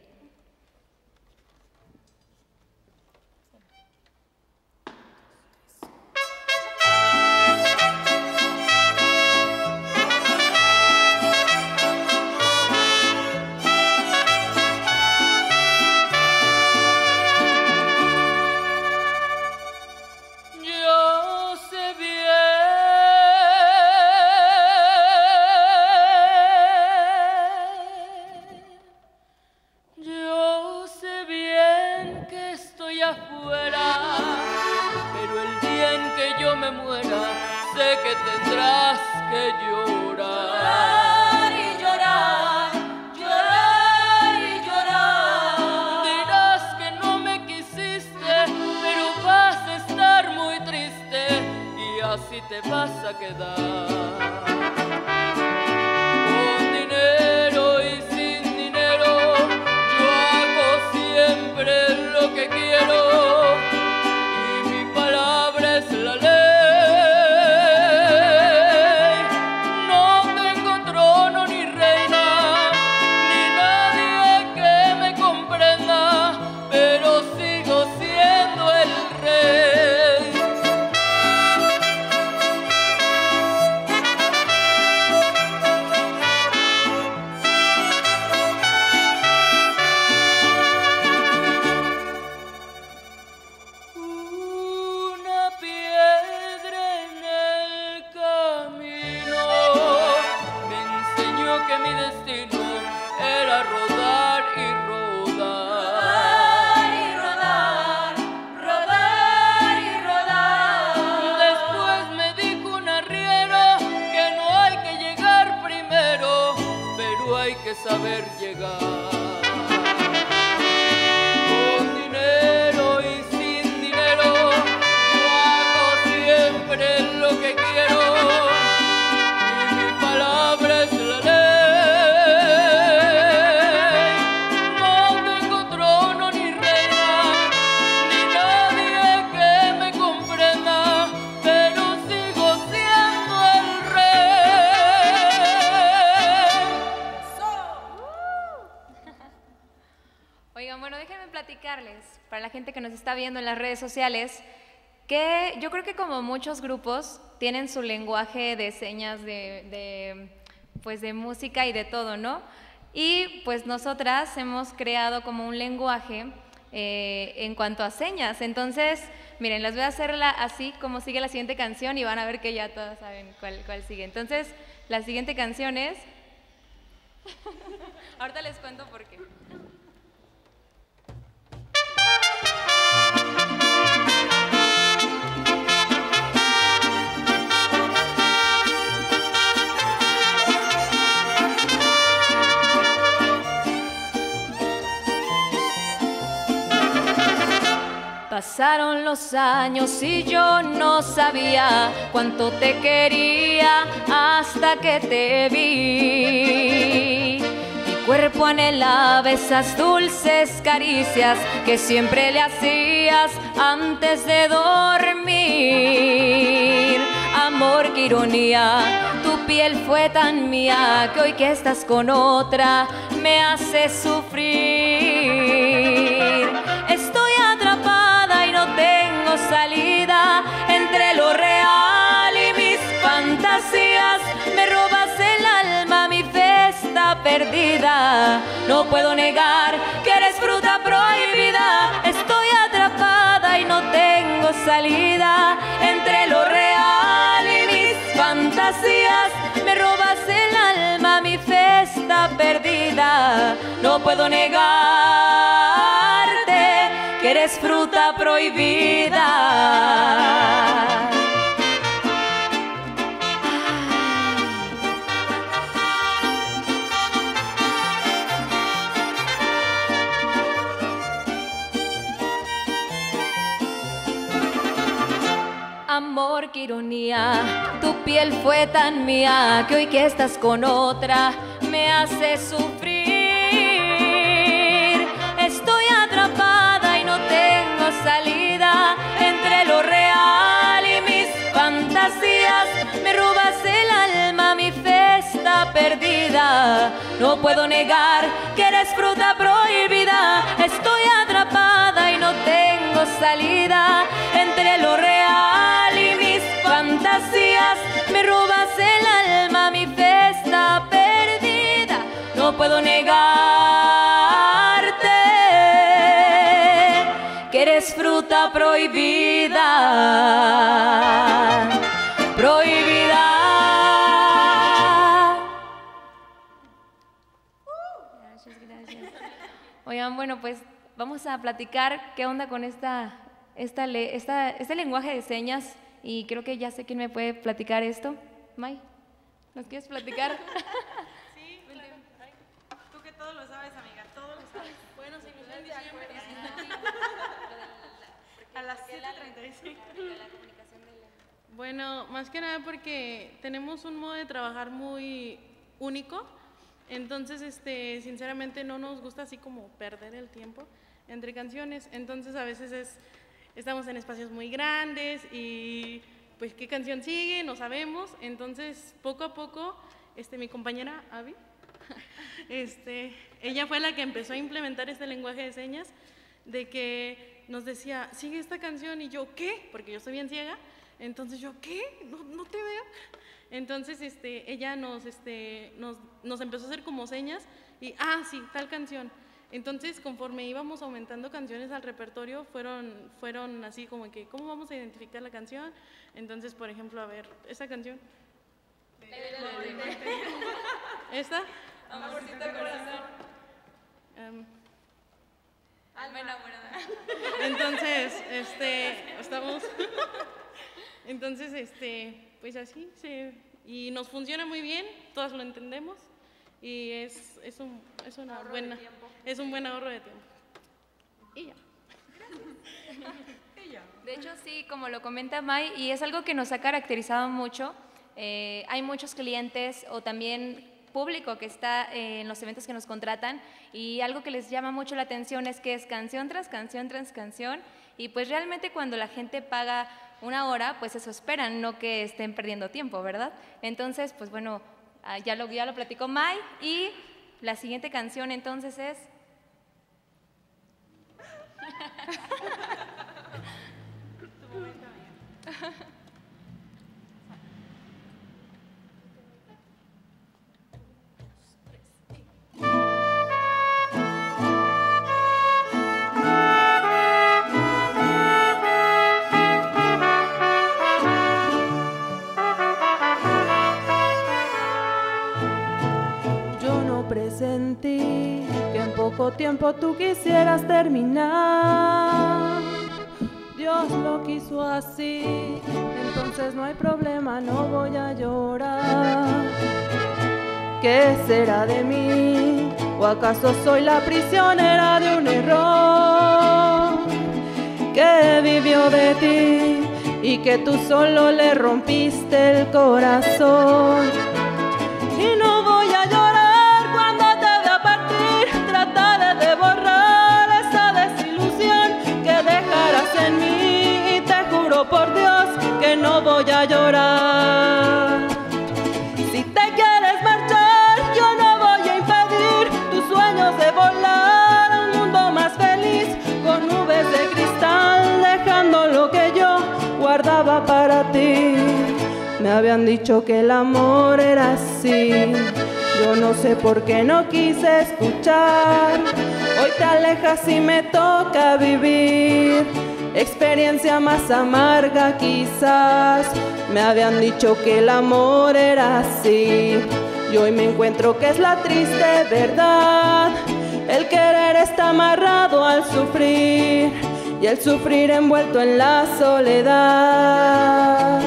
Viendo en las redes sociales, que yo creo que como muchos grupos tienen su lenguaje de señas de, de, pues de música y de todo, ¿no? Y pues nosotras hemos creado como un lenguaje eh, en cuanto a señas. Entonces, miren, les voy a hacerla así como sigue la siguiente canción y van a ver que ya todas saben cuál, cuál sigue. Entonces, la siguiente canción es... Ahorita les cuento por qué. Pasaron los años y yo no sabía cuánto te quería hasta que te vi. Mi cuerpo anhelaba esas dulces caricias que siempre le hacías antes de dormir. Amor, qué ironía, tu piel fue tan mía que hoy que estás con otra me hace sufrir. Estoy atrapada y no tengo salida. perdida. No puedo negar que eres fruta prohibida. Estoy atrapada y no tengo salida. Entre lo real y mis fantasías me robas el alma, mi fe está perdida. No puedo negarte que eres fruta prohibida. Amor, qué ironía, tu piel fue tan mía que hoy que estás con otra me hace sufrir. Estoy atrapada y no tengo salida. Entre lo real y mis fantasías me robas el alma, mi fe está perdida. No puedo negar que eres fruta prohibida. Estoy atrapada y no tengo salida. Entre lo real y mis fantasías me robas el alma, mi fe está perdida. No puedo negarte que eres fruta prohibida, prohibida. Gracias, gracias. Oigan, bueno, pues vamos a platicar qué onda con esta, esta, esta, este lenguaje de señas. Y creo que ya sé quién me puede platicar esto. May, ¿nos quieres platicar? Sí, claro. Ay, tú que todo lo sabes, amiga, todo lo sabes. Bueno, se inició en diciembre. A las siete treinta y cinco. Bueno, más que nada porque tenemos un modo de trabajar muy único. Entonces, este, sinceramente no nos gusta así como perder el tiempo entre canciones. Entonces, a veces es... Estamos en espacios muy grandes y pues qué canción sigue, no sabemos. Entonces, poco a poco, este, mi compañera Abby, este, ella fue la que empezó a implementar este lenguaje de señas, de que nos decía, sigue esta canción, y yo, ¿qué? Porque yo soy bien ciega. Entonces yo, ¿qué? No, no te veo. Entonces este, ella nos, este, nos, nos empezó a hacer como señas y, ah, sí, tal canción. Entonces, conforme íbamos aumentando canciones al repertorio, fueron, fueron así como que, ¿cómo vamos a identificar la canción? Entonces, por ejemplo, a ver, esa canción. ¿Esta? Amorcito corazón. Um, Alma enamorada. Entonces, este, estamos... Entonces, este, pues así, se, y nos funciona muy bien, todas lo entendemos, y es, es, un, es una ahorro buena... Es un buen ahorro de tiempo. Y ya. Y ya. De hecho, sí, como lo comenta May, y es algo que nos ha caracterizado mucho. Eh, hay muchos clientes o también público que está eh, en los eventos que nos contratan, y algo que les llama mucho la atención es que es canción tras canción tras canción, y pues realmente cuando la gente paga una hora, pues eso esperan, no que estén perdiendo tiempo, ¿verdad? Entonces, pues bueno, ya lo, ya lo platicó May, y la siguiente canción entonces es... Tu momento, amiga. Presentí que en poco tiempo tú quisieras terminar. Dios lo quiso así, entonces no hay problema, no voy a llorar. ¿Qué será de mí? ¿O acaso soy la prisionera de un error que vivió de ti y que tú solo le rompiste el corazón? Y no voy a llorar cuando te vea partir, trataré de borrar esa desilusión que dejarás en mí, y te juro por Dios que no voy a llorar. Si te quieres marchar, yo no voy a impedir tus sueños de volar a un mundo más feliz, con nubes de cristal, dejando lo que yo guardaba para ti. Me habían dicho que el amor era así, Yo no sé por qué no quise escuchar. Hoy te alejas y me toca vivir experiencia más amarga quizás. Me habían dicho que el amor era así y hoy me encuentro que es la triste verdad. El querer está amarrado al sufrir y el sufrir envuelto en la soledad.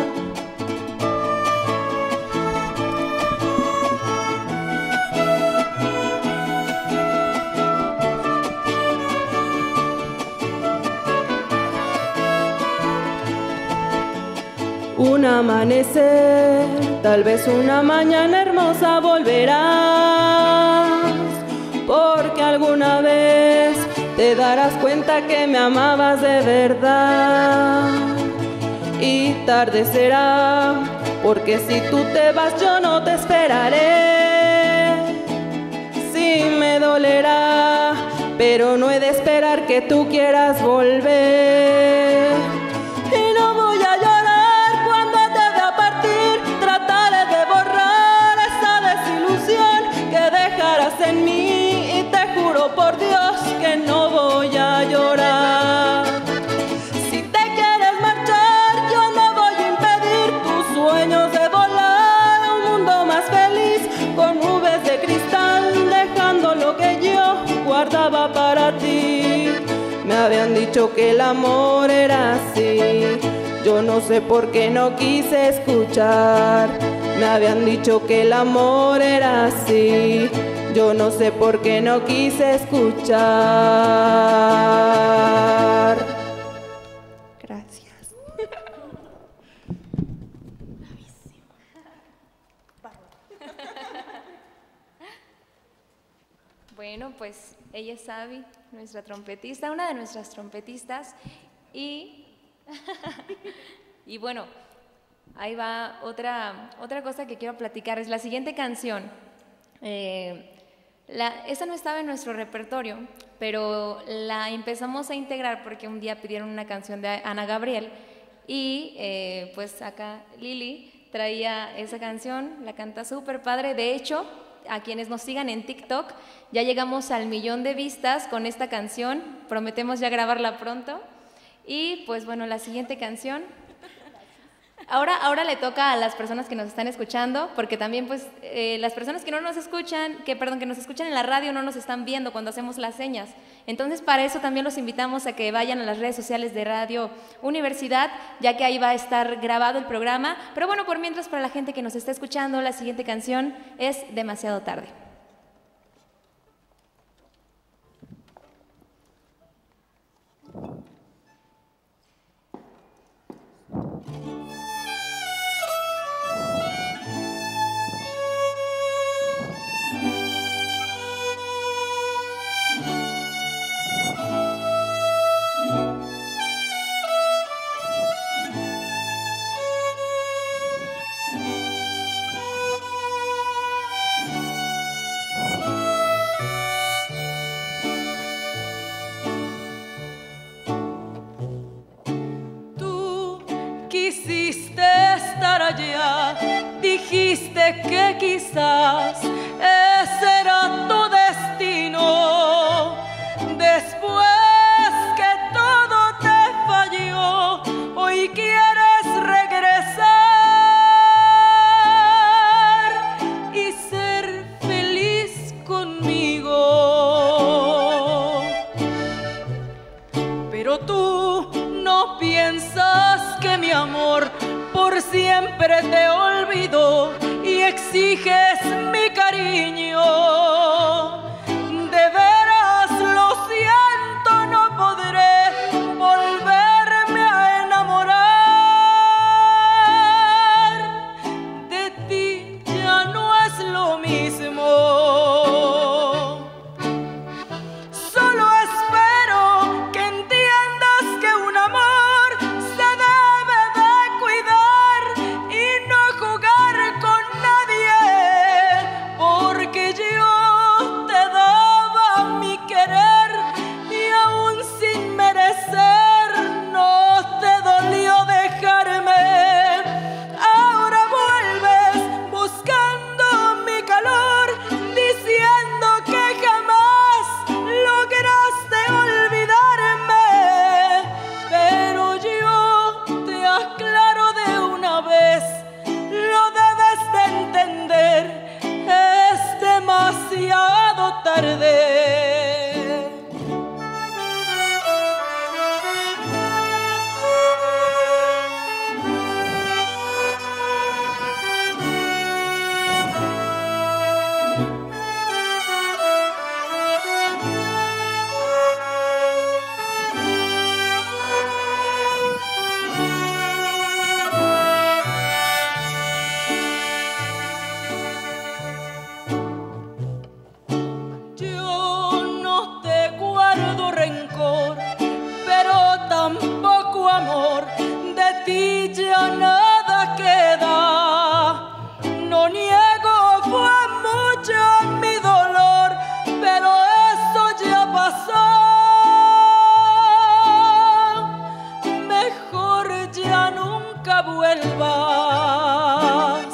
Un amanecer, tal vez una mañana hermosa volverás, porque alguna vez te darás cuenta que me amabas de verdad. Y tarde será, porque si tú te vas yo no te esperaré. Sí me dolerá, pero no he de esperar que tú quieras volver. Y no voy a llorar cuando te vea partir, trataré de borrar esa desilusión que dejarás en mí y te juro por Dios que no voy a llorar. Si te quieres marchar yo no voy a impedir tus sueños de volar a un mundo más feliz con nubes de cristal, dejando lo que yo guardaba para ti. Me habían dicho que el amor era así, yo no sé por qué no quise escuchar. Me habían dicho que el amor era así, yo no sé por qué no quise escuchar. Gracias. Bueno, pues ella es Abby, nuestra trompetista, una de nuestras trompetistas. Y, y bueno, ahí va otra, otra cosa que quiero platicar. Es la siguiente canción. Eh, la, esa no estaba en nuestro repertorio, pero la empezamos a integrar porque un día pidieron una canción de Ana Gabriel y eh, pues acá Lili traía esa canción, la canta súper padre. De hecho, a quienes nos sigan en TikTok, ya llegamos al millón de vistas con esta canción, prometemos ya grabarla pronto. Y pues bueno, la siguiente canción, ahora, ahora le toca a las personas que nos están escuchando, porque también pues eh, las personas que no nos escuchan, que perdón, que nos escuchan en la radio no nos están viendo cuando hacemos las señas. Entonces para eso también los invitamos a que vayan a las redes sociales de Radio Universidad, ya que ahí va a estar grabado el programa. Pero bueno, por mientras, para la gente que nos está escuchando, la siguiente canción es Demasiado Tarde. Dijiste que quizás ese era tu destino. Después que todo te falló, hoy quieres regresar y ser feliz conmigo. Pero tú no piensas que mi amor por siempre te olvido y exiges mi cariño. De veras lo siento, no podré volverme a enamorar. De ti ya no es lo mismo. Solo espero que entiendas que un amor se debe de cuidar y no jugar con nadie, porque yo te vuelvas.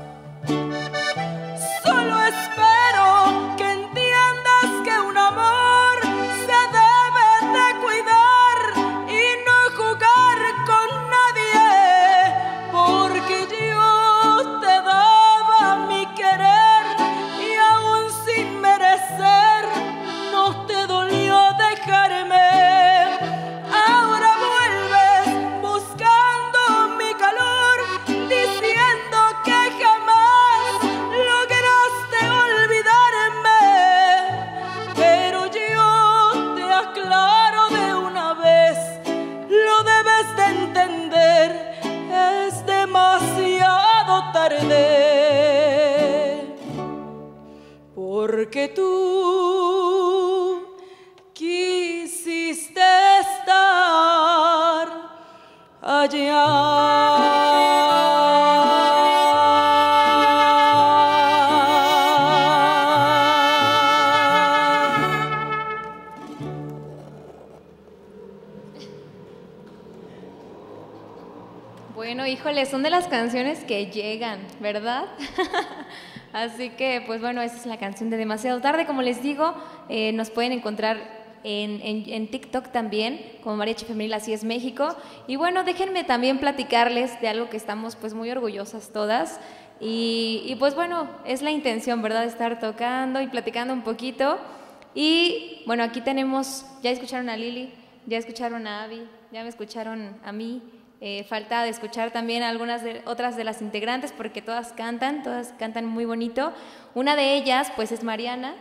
Solo espero que entiendas que un amor se debe de cuidar y no jugar con nadie, porque yo te daba mi querer y aún sin merecer no te dolió dejarme. Ahora vuelves buscando mi calor, diciendo que jamás lograste olvidarme, pero yo te aclaro de una vez, lo debes de entender, es demasiado tarde, porque tú quisiste estar allá. Bueno, híjole, son de las canciones que llegan, ¿verdad? Así que, pues bueno, esa es la canción de Demasiado Tarde. Como les digo, eh, nos pueden encontrar en, en, en TikTok también, como Mariachi Femenil Así es México. Y bueno, déjenme también platicarles de algo que estamos pues muy orgullosas todas. Y, y pues bueno, es la intención, ¿verdad?, de estar tocando y platicando un poquito. Y bueno, aquí tenemos, ya escucharon a Lili, ya escucharon a Abby, ya me escucharon a mí. Eh, falta de escuchar también a algunas de, otras de las integrantes, porque todas cantan, todas cantan muy bonito. Una de ellas pues es Mariana.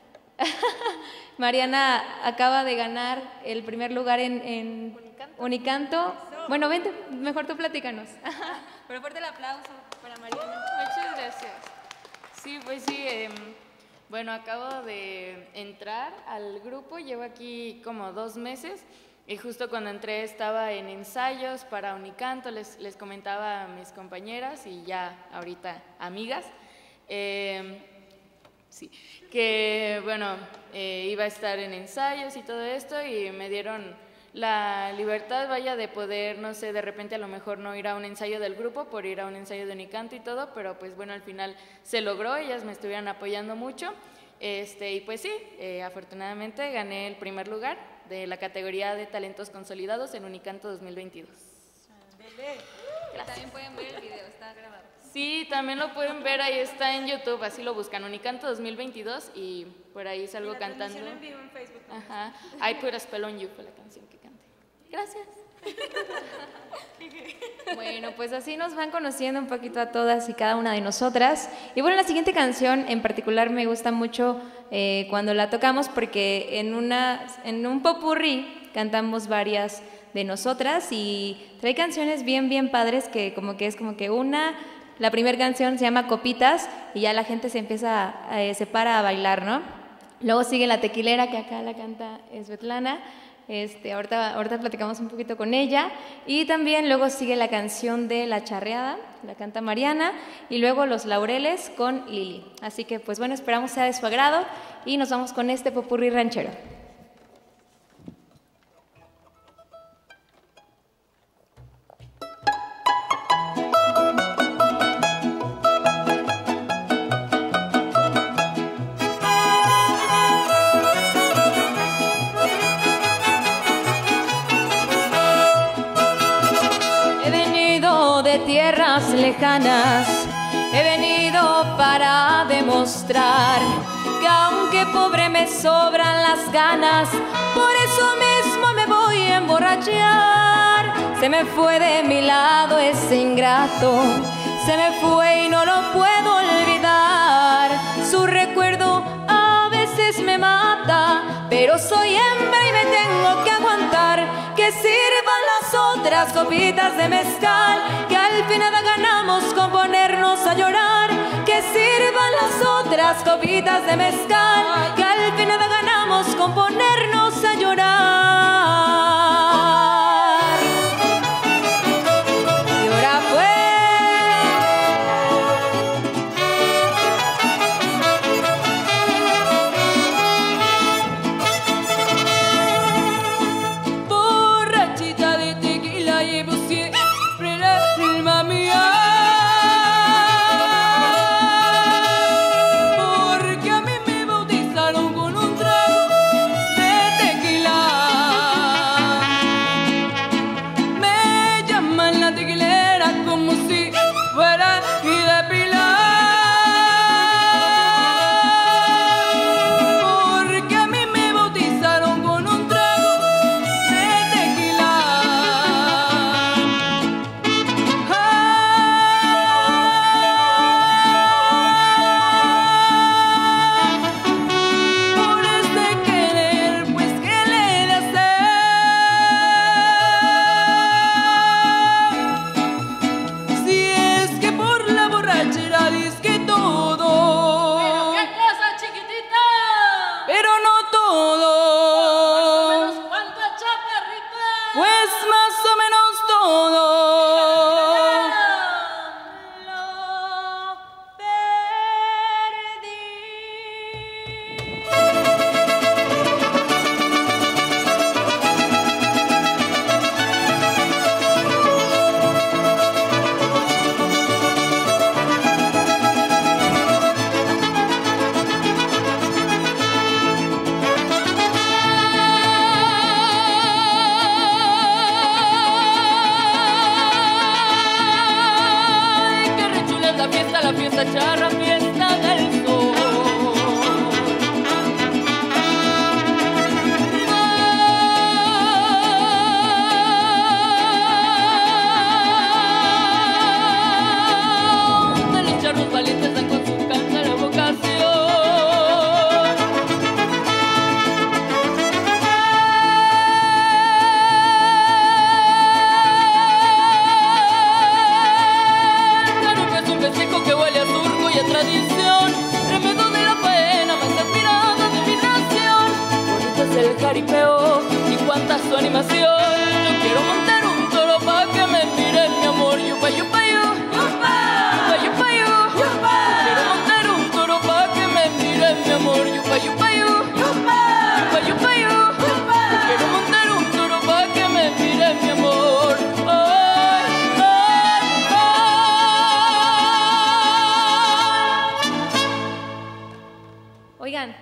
Mariana acaba de ganar el primer lugar en, en Unicanto. Unicanto. Bueno, vente, mejor tú platícanos. Pero fuerte el aplauso para Mariana. Muchas gracias. Sí, pues sí, eh, bueno, acabo de entrar al grupo, llevo aquí como dos meses. Y justo cuando entré estaba en ensayos para Unicanto, les, les comentaba a mis compañeras y ya ahorita amigas, eh, sí, que bueno, eh, iba a estar en ensayos y todo esto, y me dieron la libertad, vaya, de poder, no sé, de repente a lo mejor no ir a un ensayo del grupo por ir a un ensayo de Unicanto y todo, pero pues bueno, al final se logró, ellas me estuvieron apoyando mucho. Este, y pues sí, eh, afortunadamente gané el primer lugar de la categoría de talentos consolidados en Unicanto dos mil veintidós. Gracias. También pueden ver el video, está grabado. Sí, también lo pueden ver, ahí está en YouTube, así lo buscan, Unicanto dos mil veintidós, y por ahí salgo y la cantando. En vivo en Facebook. Ajá, I Put a Spell on You fue la canción que canté. Gracias. Bueno, pues así nos van conociendo un poquito a todas y cada una de nosotras. Y bueno, la siguiente canción en particular me gusta mucho eh, cuando la tocamos, porque en, una, en un popurrí cantamos varias de nosotras y trae canciones bien, bien padres, que como que es como que una, la primera canción se llama Copitas y ya la gente se empieza, eh, se para a bailar, ¿no? Luego sigue La Tequilera, que acá la canta Svetlana. Este, ahorita, ahorita platicamos un poquito con ella, y también luego sigue la canción de La Charreada, la canta Mariana, y luego Los Laureles con Lili. Así que pues bueno, esperamos sea de su agrado y nos vamos con este popurrí ranchero. Tierras lejanas, he venido para demostrar que aunque pobre me sobran las ganas, por eso mismo me voy a emborrachar. Se me fue de mi lado ese ingrato, se me fue y no lo puedo olvidar. Su recuerdo a veces me mata, pero soy hembra y me tengo que aguantar. Que sirvan las otras copitas de mezcal, que al fin nada ganamos con ponernos a llorar. Que sirvan las otras copitas de mezcal, que al fin nada ganamos con ponernos a llorar. Y ahora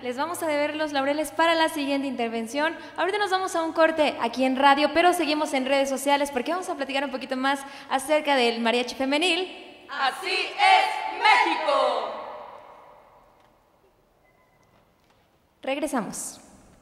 les vamos a deber los laureles para la siguiente intervención. Ahorita nos vamos a un corte aquí en radio, pero seguimos en redes sociales porque vamos a platicar un poquito más acerca del mariachi femenil. ¡Así es México! Regresamos.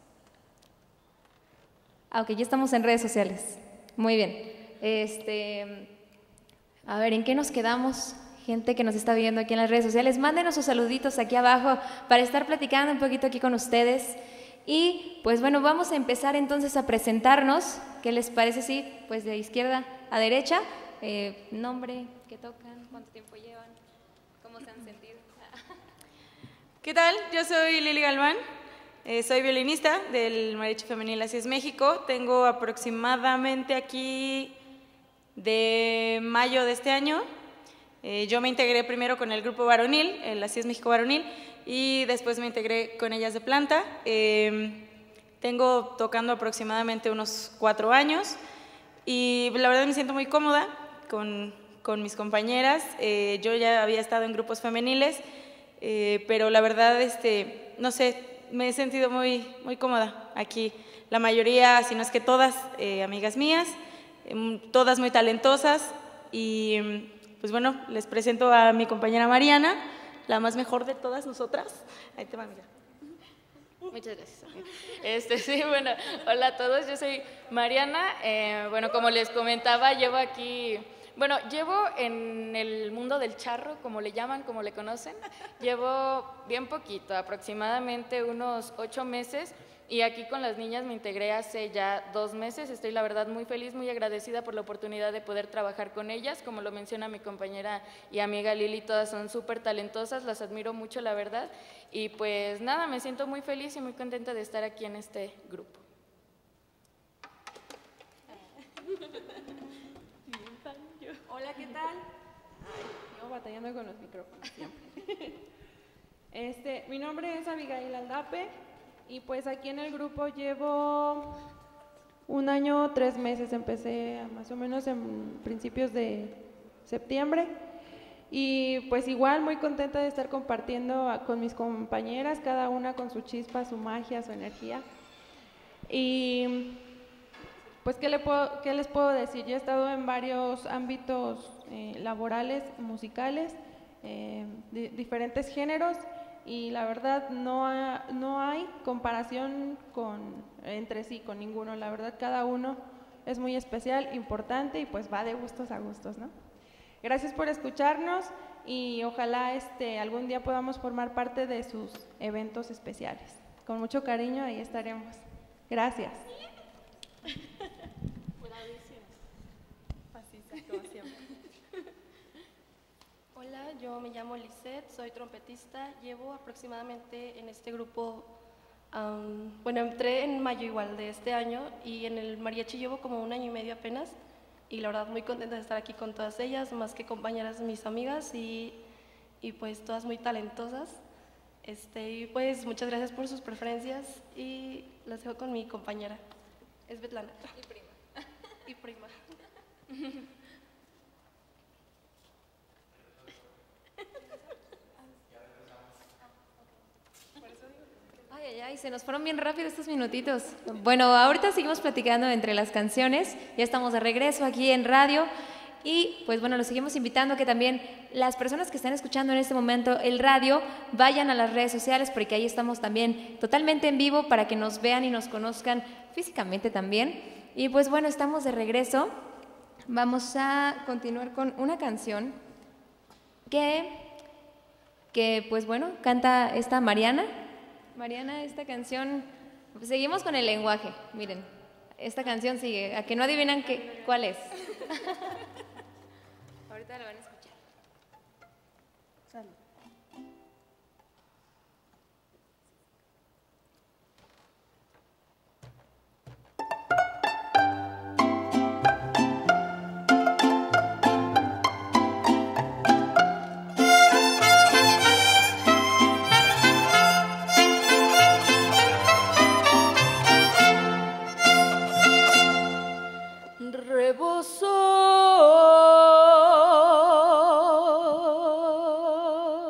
Ah, ok, ya estamos en redes sociales. Muy bien. Este, a ver, ¿en qué nos quedamos? Gente que nos está viendo aquí en las redes sociales, mándenos sus saluditos aquí abajo para estar platicando un poquito aquí con ustedes. Y pues bueno, vamos a empezar entonces a presentarnos. ¿Qué les parece? Sí, pues de izquierda a derecha. Eh, nombre, ¿qué tocan? ¿Cuánto tiempo llevan? ¿Cómo se han sentido? ¿Qué tal? Yo soy Lili Galván, eh, soy violinista del Mariachi Femenil Así es México. Tengo aproximadamente aquí de mayo de este año. Eh, yo me integré primero con el grupo varonil, el Así es México varonil, y después me integré con Ellas de Planta. Eh, tengo tocando aproximadamente unos cuatro años y la verdad me siento muy cómoda con, con mis compañeras. Eh, yo ya había estado en grupos femeniles, eh, pero la verdad, este, no sé, me he sentido muy, muy cómoda aquí. La mayoría, si no es que todas, eh, amigas mías, eh, todas muy talentosas y... Pues bueno, les presento a mi compañera Mariana, la más mejor de todas nosotras. Ahí te va, amiga. Muchas gracias. Este, sí, bueno, hola a todos, yo soy Mariana. Eh, bueno, como les comentaba, llevo aquí, bueno, llevo en el mundo del charro, como le llaman, como le conocen, llevo bien poquito, aproximadamente unos ocho meses. Y aquí con las niñas me integré hace ya dos meses. Estoy, la verdad, muy feliz, muy agradecida por la oportunidad de poder trabajar con ellas. Como lo menciona mi compañera y amiga Lili, todas son súper talentosas, las admiro mucho, la verdad. Y pues nada, me siento muy feliz y muy contenta de estar aquí en este grupo. Hola, ¿qué tal? Ay, yo batallando con los micrófonos siempre. Este, mi nombre es Abigail Aldape. Y pues aquí en el grupo llevo un año, tres meses, empecé más o menos en principios de septiembre y pues igual muy contenta de estar compartiendo con mis compañeras, cada una con su chispa, su magia, su energía. Y pues ¿qué, le puedo, qué les puedo decir? Yo he estado en varios ámbitos eh, laborales, musicales, eh, de diferentes géneros. Y la verdad no, ha, no hay comparación con, entre sí con ninguno, la verdad cada uno es muy especial, importante y pues va de gustos a gustos, ¿no? Gracias por escucharnos y ojalá este, algún día podamos formar parte de sus eventos especiales. Con mucho cariño ahí estaremos. Gracias. Hola, yo me llamo Lisette, soy trompetista, llevo aproximadamente en este grupo, um, bueno, entré en mayo igual de este año y en el mariachi llevo como un año y medio apenas y la verdad muy contenta de estar aquí con todas ellas, más que compañeras, mis amigas y, y pues todas muy talentosas. Este, y pues muchas gracias por sus preferencias y las dejo con mi compañera, es Svetlana. Y prima. Y prima. Ay, ay, ay, se nos fueron bien rápido estos minutitos. Bueno, ahorita seguimos platicando entre las canciones, ya estamos de regreso aquí en radio y pues bueno, los seguimos invitando a que también las personas que están escuchando en este momento el radio vayan a las redes sociales porque ahí estamos también totalmente en vivo para que nos vean y nos conozcan físicamente también. Y pues bueno, estamos de regreso, vamos a continuar con una canción que, que pues bueno, canta esta Mariana. Mariana, esta canción, seguimos con el lenguaje, miren, esta canción sigue, a que no adivinan qué, cuál es. Ahorita lo van a escuchar. Salud. Rebosó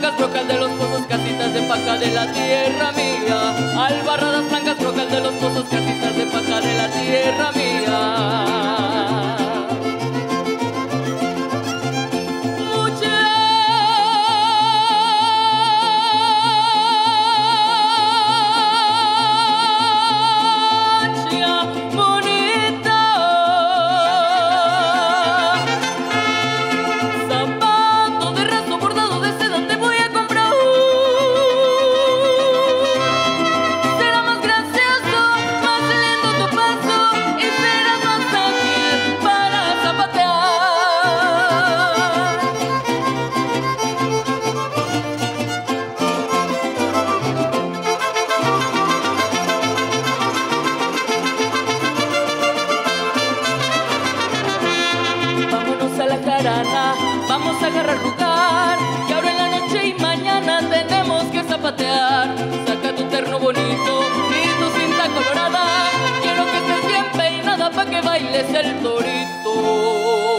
blancas, brocal de los pozos, casitas de paja de la tierra mía. Albarradas blancas, brocal de los pozos, casitas de paja de la tierra mía. Vamos a agarrar lugar, que ahora en la noche y mañana tenemos que zapatear. Saca tu terno bonito y tu cinta colorada, quiero que estés bien peinada pa' que bailes el torito.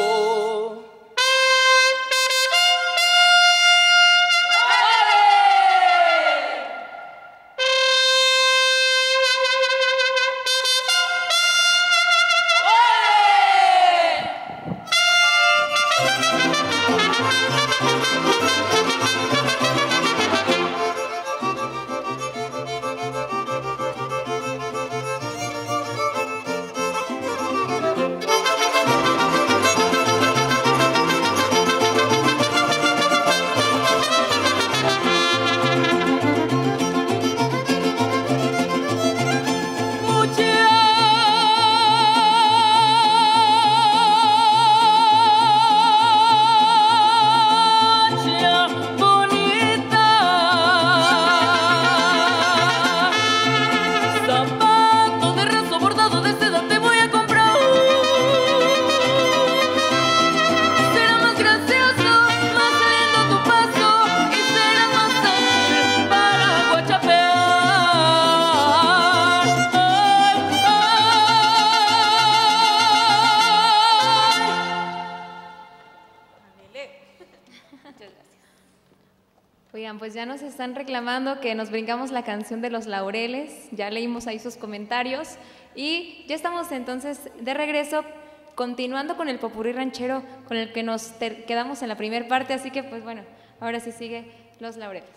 Oigan, pues ya nos están reclamando que nos brincamos la canción de Los Laureles, ya leímos ahí sus comentarios y ya estamos entonces de regreso continuando con el popurrí ranchero con el que nos quedamos en la primera parte, así que pues bueno, ahora sí sigue Los Laureles.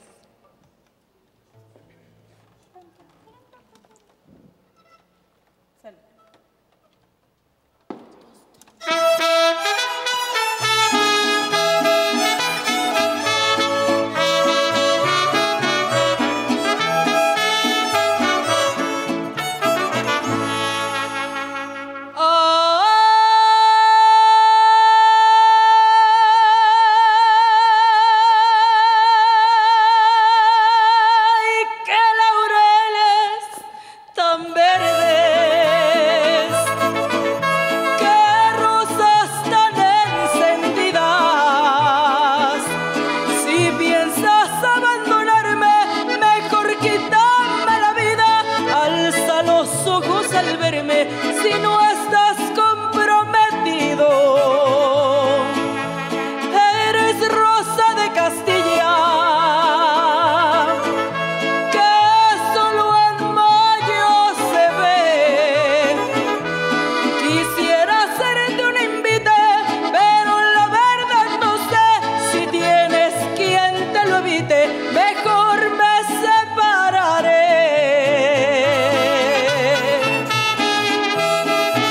Mejor me separaré.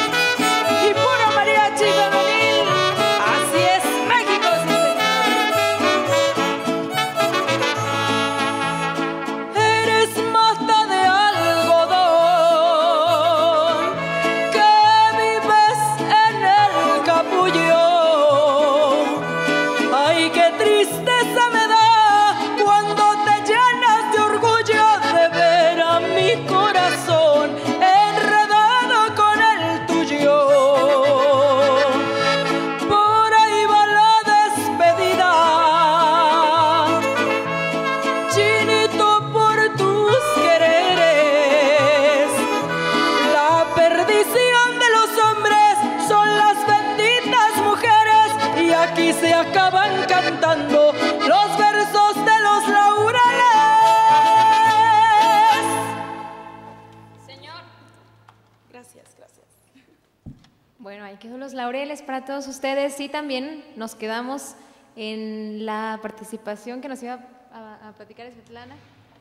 los laureles para todos ustedes y también nos quedamos en la participación que nos iba a, a platicar Svetlana.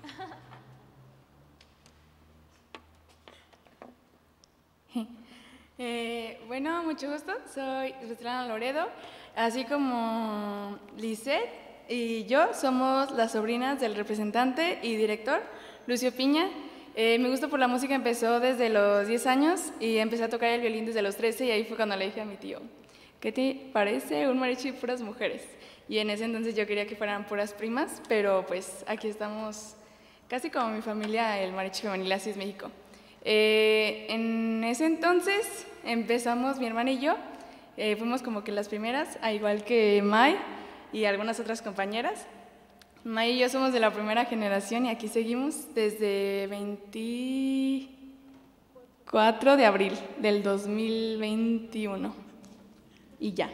Eh, bueno, mucho gusto, soy Svetlana Loredo, así como Lisette y yo somos las sobrinas del representante y director, Lucio Piña. Eh, mi gusto por la música empezó desde los diez años y empecé a tocar el violín desde los trece y ahí fue cuando le dije a mi tío, ¿qué te parece un mariachi puras mujeres? Y en ese entonces yo quería que fueran puras primas, pero pues aquí estamos casi como mi familia, el Mariachi Femenil Así es México. Eh, en ese entonces empezamos mi hermana y yo, eh, fuimos como que las primeras, al igual que May y algunas otras compañeras. May y yo somos de la primera generación y aquí seguimos desde veinticuatro de abril del dos mil veintiuno y ya.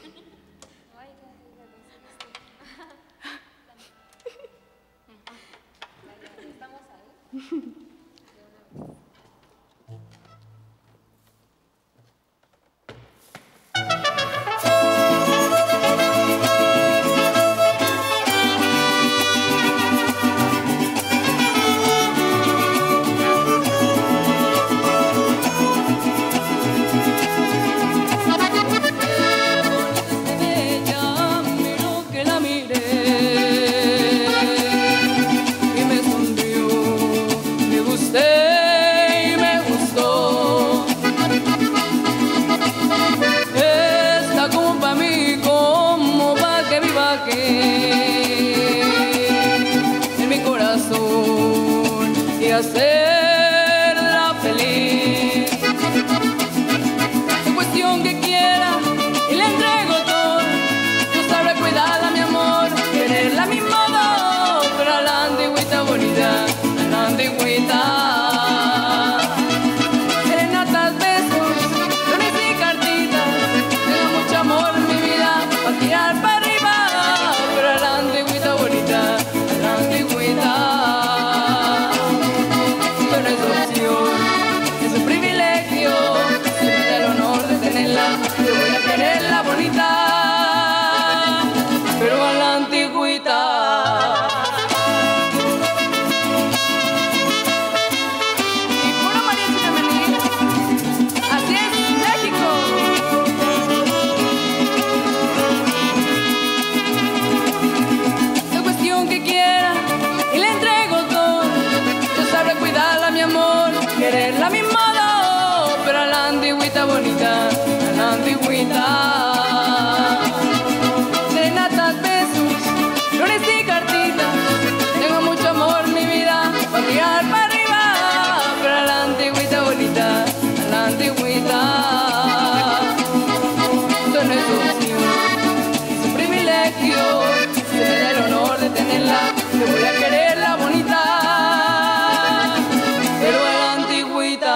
Hacerla feliz. En cuestión que quiera y le entrego todo. Yo sabré cuidarla, mi amor, quererla a mi modo, pero a la antigüita bonita, a la antigüita. Serenatas, besos, flores y cartitas. Tengo mucho amor en mi vida, pa' tirar para arriba, pero a la antigüita bonita, a la antigüita. Es un privilegio, si me da el honor de tenerla, yo voy a quererla bonita, pero a la antigüita. Y puro mariachi femenil, así es México. Es cuestión que quiera y le entrego todo. Yo sabré cuidarla, mi amor, quererla a mi modo, pero a la antigüita bonita, a la antigüita. Serenatas, besos, flores y cartitas. Tengo mucho amor en mi vida, pa' tirar para arriba, pero a la antigüita bonita, a la antigüita. Esto no es opción, es un privilegio. Si me da el honor de tenerla, yo voy a quererla bonita, pero a la antigüita.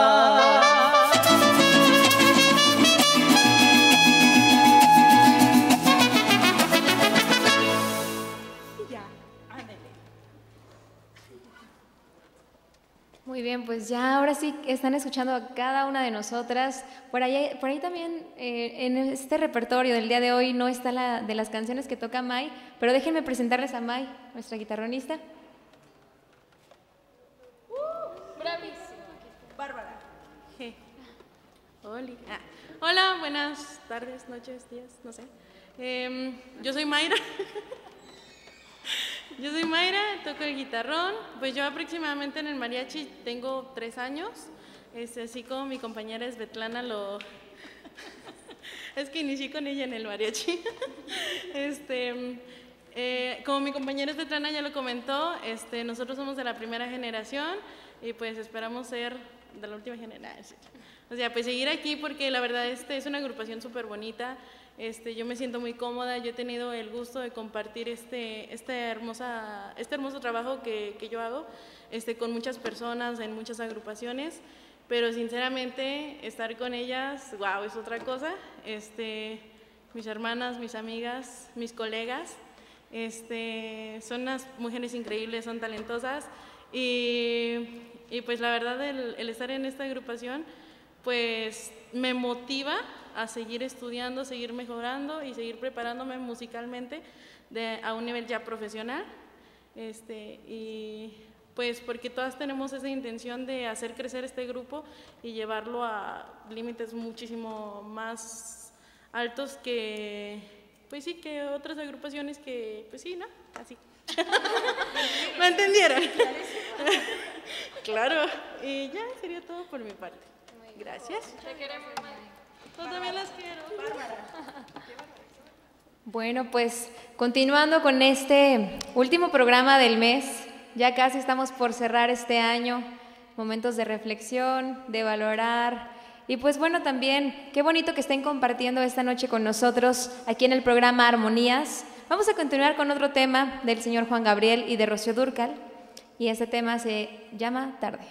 Muy bien, pues ya ahora sí están escuchando a cada una de nosotras. Por ahí, por ahí también eh, en este repertorio del día de hoy no está la de las canciones que toca May, pero déjenme presentarles a May, nuestra guitarronista. Bravísimo. Bárbara. Je. Oli. Ah. Hola, buenas tardes, noches, días, no sé. Eh, yo soy Mayra. Yo soy Mayra, toco el guitarrón. Pues yo aproximadamente en el mariachi tengo tres años. Es así como mi compañera Svetlana lo... Es que inicié con ella en el mariachi. Este... Eh, como mi compañera Svetlana ya lo comentó, este, nosotros somos de la primera generación y pues esperamos ser de la última generación. O sea, pues seguir aquí porque la verdad este, es una agrupación súper bonita. Este, yo me siento muy cómoda, yo he tenido el gusto de compartir este, este, hermosa, este hermoso trabajo que, que yo hago este, con muchas personas en muchas agrupaciones, pero sinceramente estar con ellas, wow, es otra cosa. Este, mis hermanas, mis amigas, mis colegas, Este, son unas mujeres increíbles, son talentosas y, y pues la verdad el, el estar en esta agrupación pues me motiva a seguir estudiando, seguir mejorando y seguir preparándome musicalmente de, a un nivel ya profesional. Este, y pues porque todas tenemos esa intención de hacer crecer este grupo y llevarlo a límites muchísimo más altos que, pues sí, que otras agrupaciones que, pues sí, ¿no? Así. ¿Me entendieron? Claro. Y ya sería todo por mi parte. Gracias. Te queremos, madre. Yo también las quiero. Bueno, pues continuando con este último programa del mes, ya casi estamos por cerrar este año, momentos de reflexión, de valorar, y pues bueno, también qué bonito que estén compartiendo esta noche con nosotros aquí en el programa Armonías. Vamos a continuar con otro tema del señor Juan Gabriel y de Rocío Dúrcal, y este tema se llama Tarde.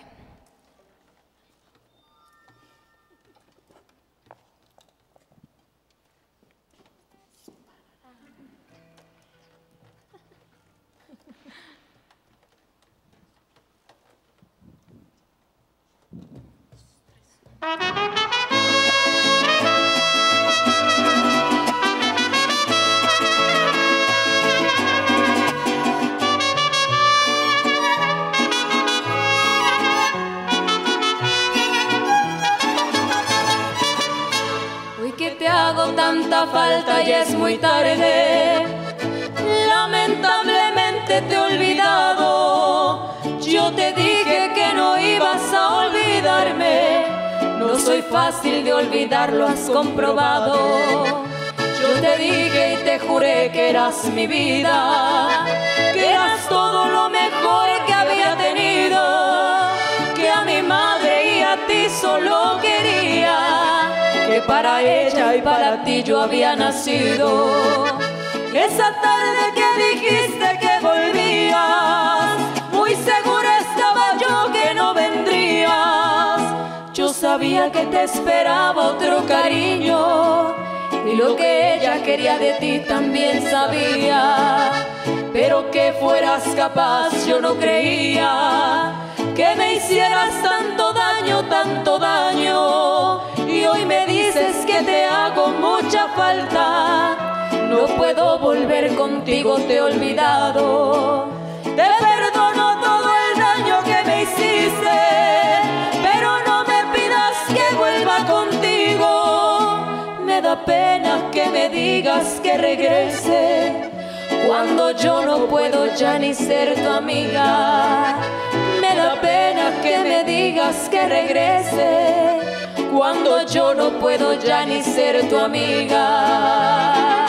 Hoy que te hago tanta falta y es muy tarde, lamentablemente te he olvidado. Yo te dije que no ibas a olvidarme, no soy fácil de olvidar, lo has comprobado. Yo te dije y te juré que eras mi vida, que eras todo lo mejor que había tenido, que a mi madre y a ti solo quería, que para ella y para ti yo había nacido. Esa tarde que dijiste que volvías, muy segura estaba yo que no vendrías. Yo sabía que te esperaba otro cariño y lo que ella quería de ti también sabía, pero que fueras capaz yo no creía, que me hicieras tanto daño, tanto daño. Y hoy me dices que te hago mucha falta, no puedo volver contigo, te he olvidado. Te perdono todo el daño que me hiciste, pero no me pidas que vuelva contigo. Me da pena que me digas que regrese, cuando yo no puedo ya ni ser tu amiga. Me da pena que me digas que regrese, cuando yo no puedo ya ni ser tu amiga.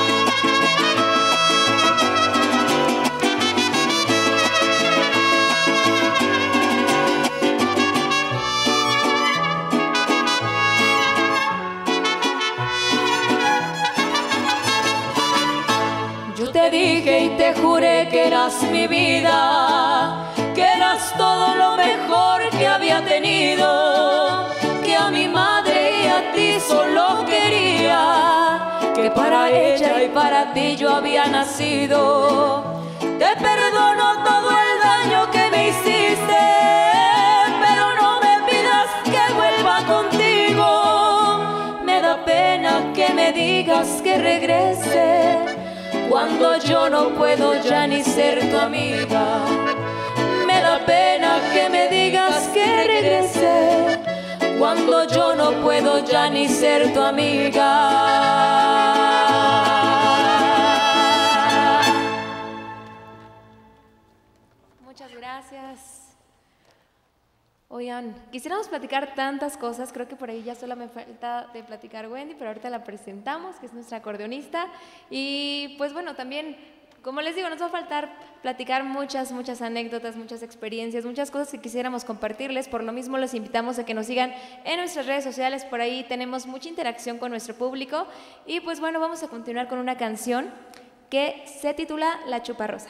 Yo te dije y te juré que eras mi vida, que eras todo lo mejor que había tenido, que a mi madre y a ti solo quería, que para ella y para ti yo había nacido. Te perdono todo el daño que me hiciste, pero no me pidas que vuelva contigo. Me da pena que me digas que regrese, cuando yo no puedo ya ni ser tu amiga. Me da pena que me digas que regrese, cuando yo no puedo ya ni ser tu amiga. Muchas gracias. Oigan, quisiéramos platicar tantas cosas, creo que por ahí ya solo me falta de platicar Wendy, pero ahorita la presentamos, que es nuestra acordeonista. Y pues bueno, también, como les digo, nos va a faltar platicar muchas, muchas anécdotas, muchas experiencias, muchas cosas que quisiéramos compartirles. Por lo mismo los invitamos a que nos sigan en nuestras redes sociales, por ahí tenemos mucha interacción con nuestro público. Y pues bueno, vamos a continuar con una canción que se titula La Chuparrosa.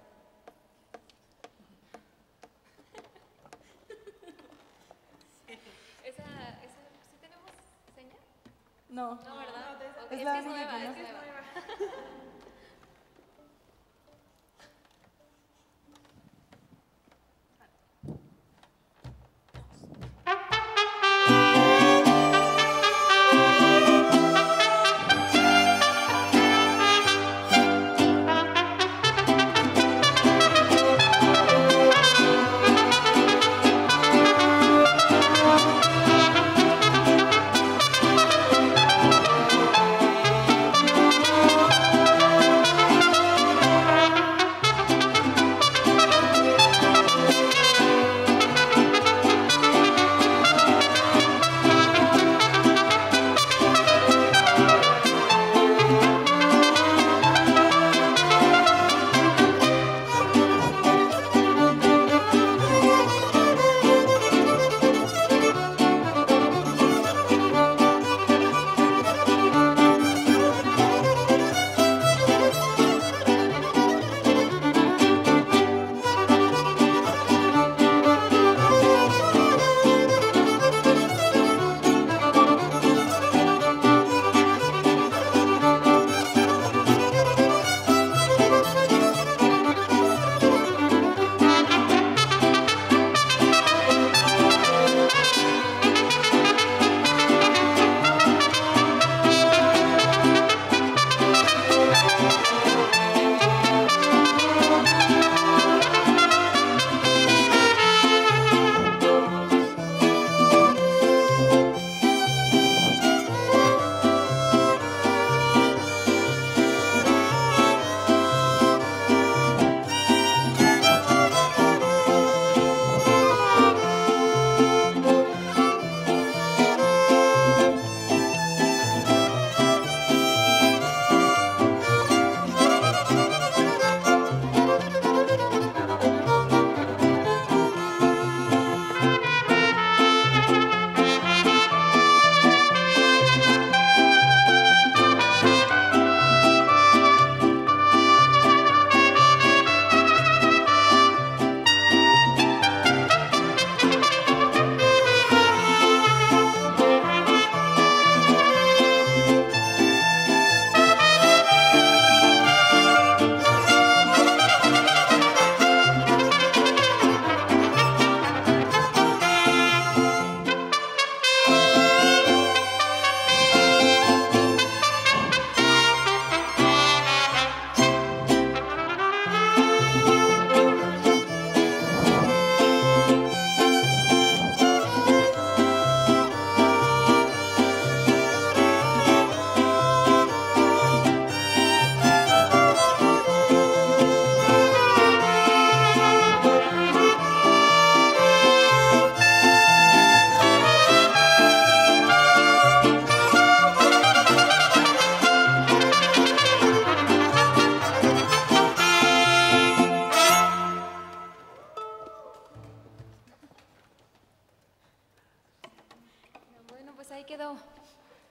No. No, ¿verdad? Es Es, la que es única nueva, que no es sé. nueva.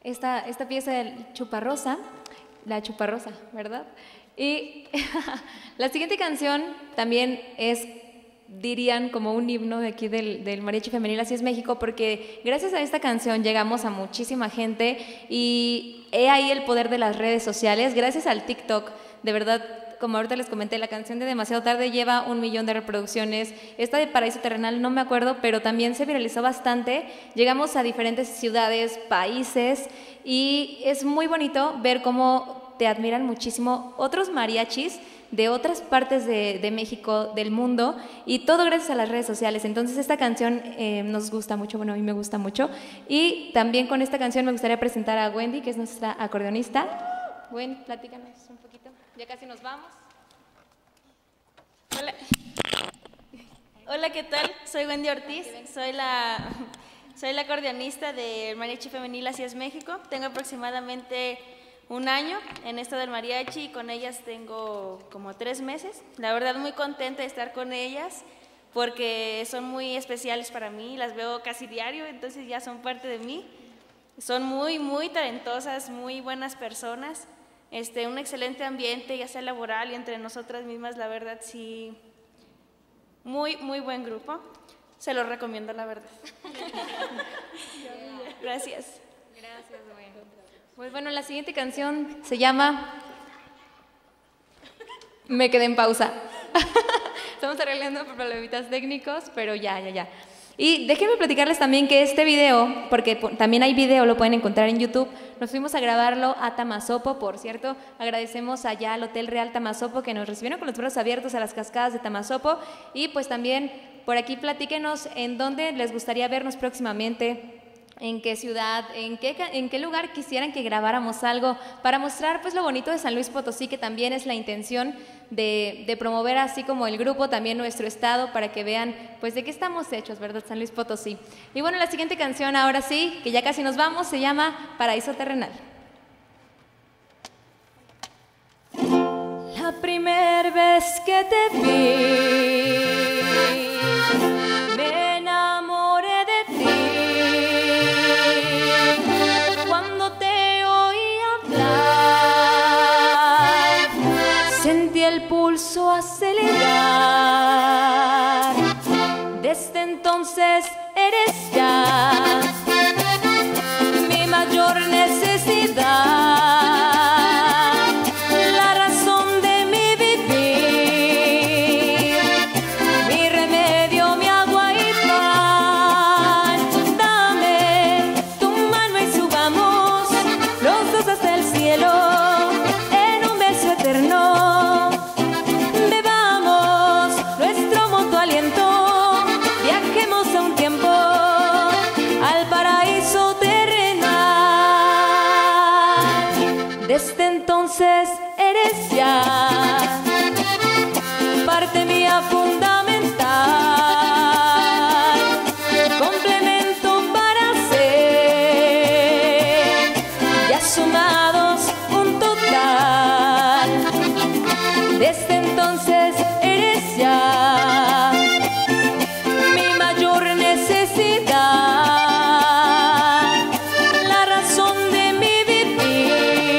esta, esta pieza del Chuparrosa, la Chuparrosa, ¿verdad? Y la siguiente canción también es, dirían, como un himno de aquí del, del Mariachi Femenil Así es México, porque gracias a esta canción llegamos a muchísima gente y he ahí el poder de las redes sociales, gracias al TikTok, de verdad. Como ahorita les comenté, la canción de Demasiado Tarde lleva un millón de reproducciones. Esta de Paraíso Terrenal no me acuerdo, pero también se viralizó bastante. Llegamos a diferentes ciudades, países, y es muy bonito ver cómo te admiran muchísimo otros mariachis de otras partes de, de México, del mundo, y todo gracias a las redes sociales. Entonces esta canción eh, nos gusta mucho, bueno, a mí me gusta mucho. Y también con esta canción me gustaría presentar a Wendy, que es nuestra acordeonista. Wendy, platícanos un poquito. Ya casi nos vamos. Hola. Hola, ¿qué tal? Soy Wendy Ortiz, soy la, soy la acordeonista del Mariachi Femenil Así es México. Tengo aproximadamente un año en esto del mariachi y con ellas tengo como tres meses. La verdad muy contenta de estar con ellas porque son muy especiales para mí, las veo casi diario, entonces ya son parte de mí. Son muy, muy talentosas, muy buenas personas. Este, un excelente ambiente, ya sea laboral y entre nosotras mismas, la verdad, sí, muy, muy buen grupo. Se lo recomiendo, la verdad. Gracias. Gracias, bueno. Pues bueno, la siguiente canción se llama Me quedé en pausa. Estamos arreglando problemitas técnicos, pero ya, ya, ya. Y déjenme platicarles también que este video, porque también hay video, lo pueden encontrar en YouTube, nos fuimos a grabarlo a Tamazopo, por cierto, agradecemos allá al Hotel Real Tamazopo que nos recibieron con los brazos abiertos a las cascadas de Tamazopo, y pues también por aquí platíquenos en dónde les gustaría vernos próximamente, en qué ciudad, en qué, en qué lugar quisieran que grabáramos algo para mostrar pues lo bonito de San Luis Potosí, que también es la intención de, de promover, así como el grupo, también nuestro estado, para que vean pues de qué estamos hechos, ¿verdad? San Luis Potosí. Y bueno, la siguiente canción, ahora sí, que ya casi nos vamos, se llama Paraíso Terrenal. La primera vez que te vi, me enamoré de ti. Cuando te oí hablar, sentí el pulso acelerar. Desde entonces eres ya mi mayor necesidad. Entonces eres ya parte mía fundamental, complemento para ser, ya sumados un total. Desde entonces eres ya mi mayor necesidad, la razón de mi vivir.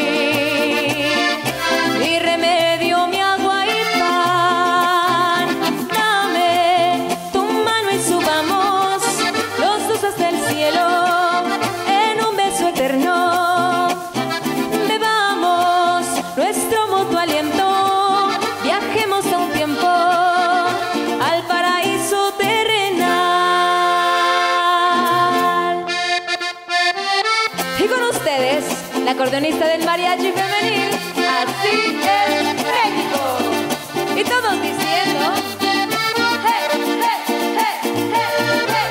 La acordeonista del mariachi femenil, Así es México. Y todos diciendo, hey, hey, hey, hey, hey,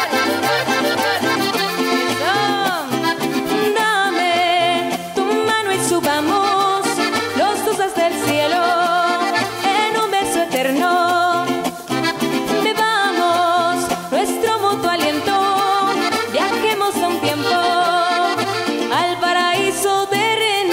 hey. Dame tu mano y subamos los dos hasta el cielo en un beso eterno. Bebamos nuestro mutuo aliento, viajemos a un tiempo al paraíso terrenal.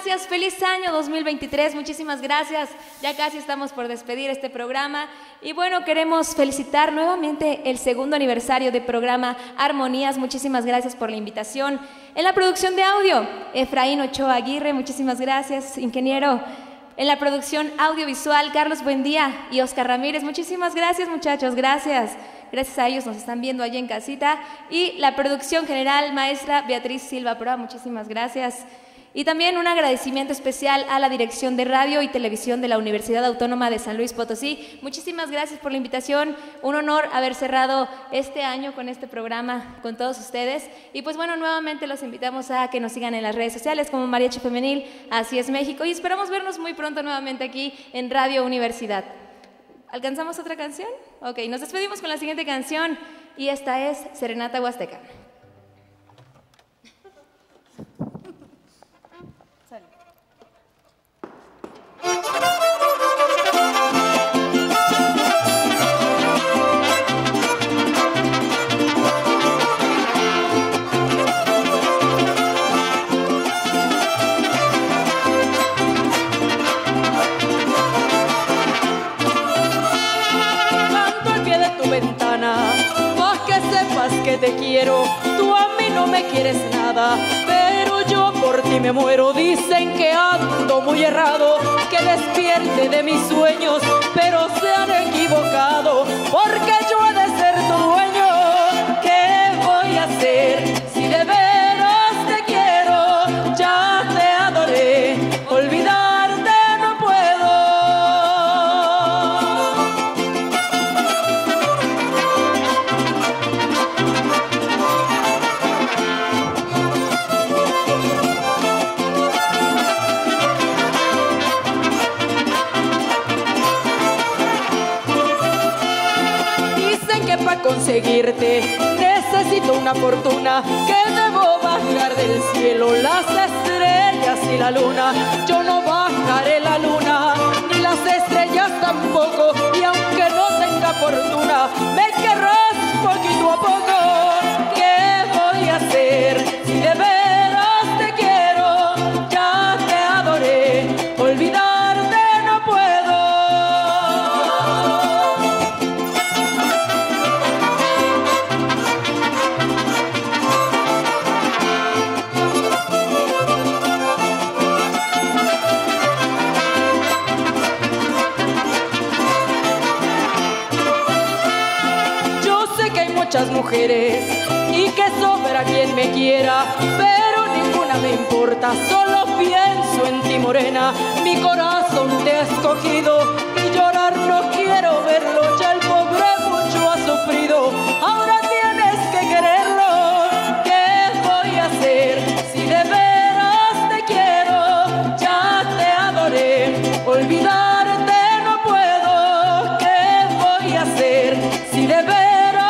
gracias, feliz año dos mil veintitrés, muchísimas gracias. Ya casi estamos por despedir este programa. Y bueno, queremos felicitar nuevamente el segundo aniversario del programa Armonías. Muchísimas gracias por la invitación. En la producción de audio, Efraín Ochoa Aguirre, muchísimas gracias, ingeniero. En la producción audiovisual, Carlos Buendía y Oscar Ramírez, muchísimas gracias, muchachos, gracias. Gracias a ellos nos están viendo allí en casita. Y la producción general, maestra Beatriz Silva Proa, muchísimas gracias. Y también un agradecimiento especial a la Dirección de Radio y Televisión de la Universidad Autónoma de San Luis Potosí. Muchísimas gracias por la invitación. Un honor haber cerrado este año con este programa con todos ustedes. Y pues bueno, nuevamente los invitamos a que nos sigan en las redes sociales como Mariachi Femenil, Así es México. Y esperamos vernos muy pronto nuevamente aquí en Radio Universidad. ¿Alcanzamos otra canción? Ok, nos despedimos con la siguiente canción y esta es Serenata Huasteca. Más que sepas que te quiero, tú a mí no me quieres nada, pero yo por ti me muero. Dicen que ando muy errado, que despierte de mis sueños, pero se han equivocado, porque yo he de ser tu dueño. ¿Qué voy a hacer si de veras te quiero? Ya te adoré, olvidarte no puedo. Conseguirte necesito una fortuna, que debo bajar del cielo las estrellas y la luna. Yo no bajaré la luna ni las estrellas tampoco, y aunque no tenga fortuna me querrás poquito a poco. ¿Qué voy a hacer si de veras te quiero? Ya te adoré, olvidarte no puedo. Muchas mujeres y que sobra quien me quiera, pero ninguna me importa, solo pienso en ti, morena. Mi corazón te ha escogido y llorar no quiero verlo, ya el pobre mucho ha sufrido, ahora tienes que quererlo. ¿Qué voy a hacer si de veras te quiero? Ya te adoré, olvidarte no puedo. ¿Qué voy a hacer si de veras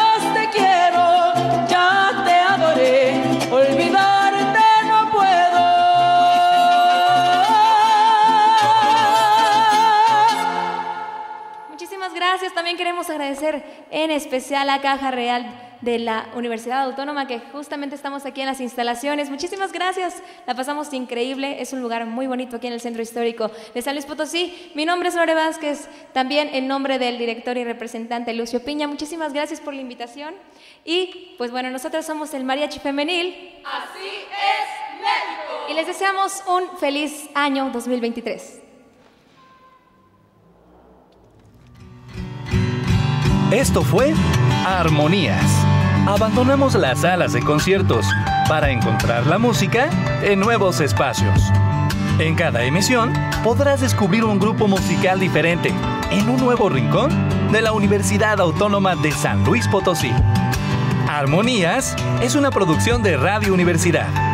olvidarte no puedo? Muchísimas gracias. También queremos agradecer en especial a Caja Real de la Universidad Autónoma, que justamente estamos aquí en las instalaciones. Muchísimas gracias, la pasamos increíble, es un lugar muy bonito aquí en el Centro Histórico de San Luis Potosí. Mi nombre es Lore Vázquez, también en nombre del director y representante Lucio Piña, muchísimas gracias por la invitación. Y pues bueno, nosotros somos el Mariachi Femenil. Así es México. Y les deseamos un feliz año dos mil veintitrés. Esto fue Armonías. Abandonamos las salas de conciertos para encontrar la música en nuevos espacios. En cada emisión podrás descubrir un grupo musical diferente en un nuevo rincón de la Universidad Autónoma de San Luis Potosí. Armonías es una producción de Radio Universidad.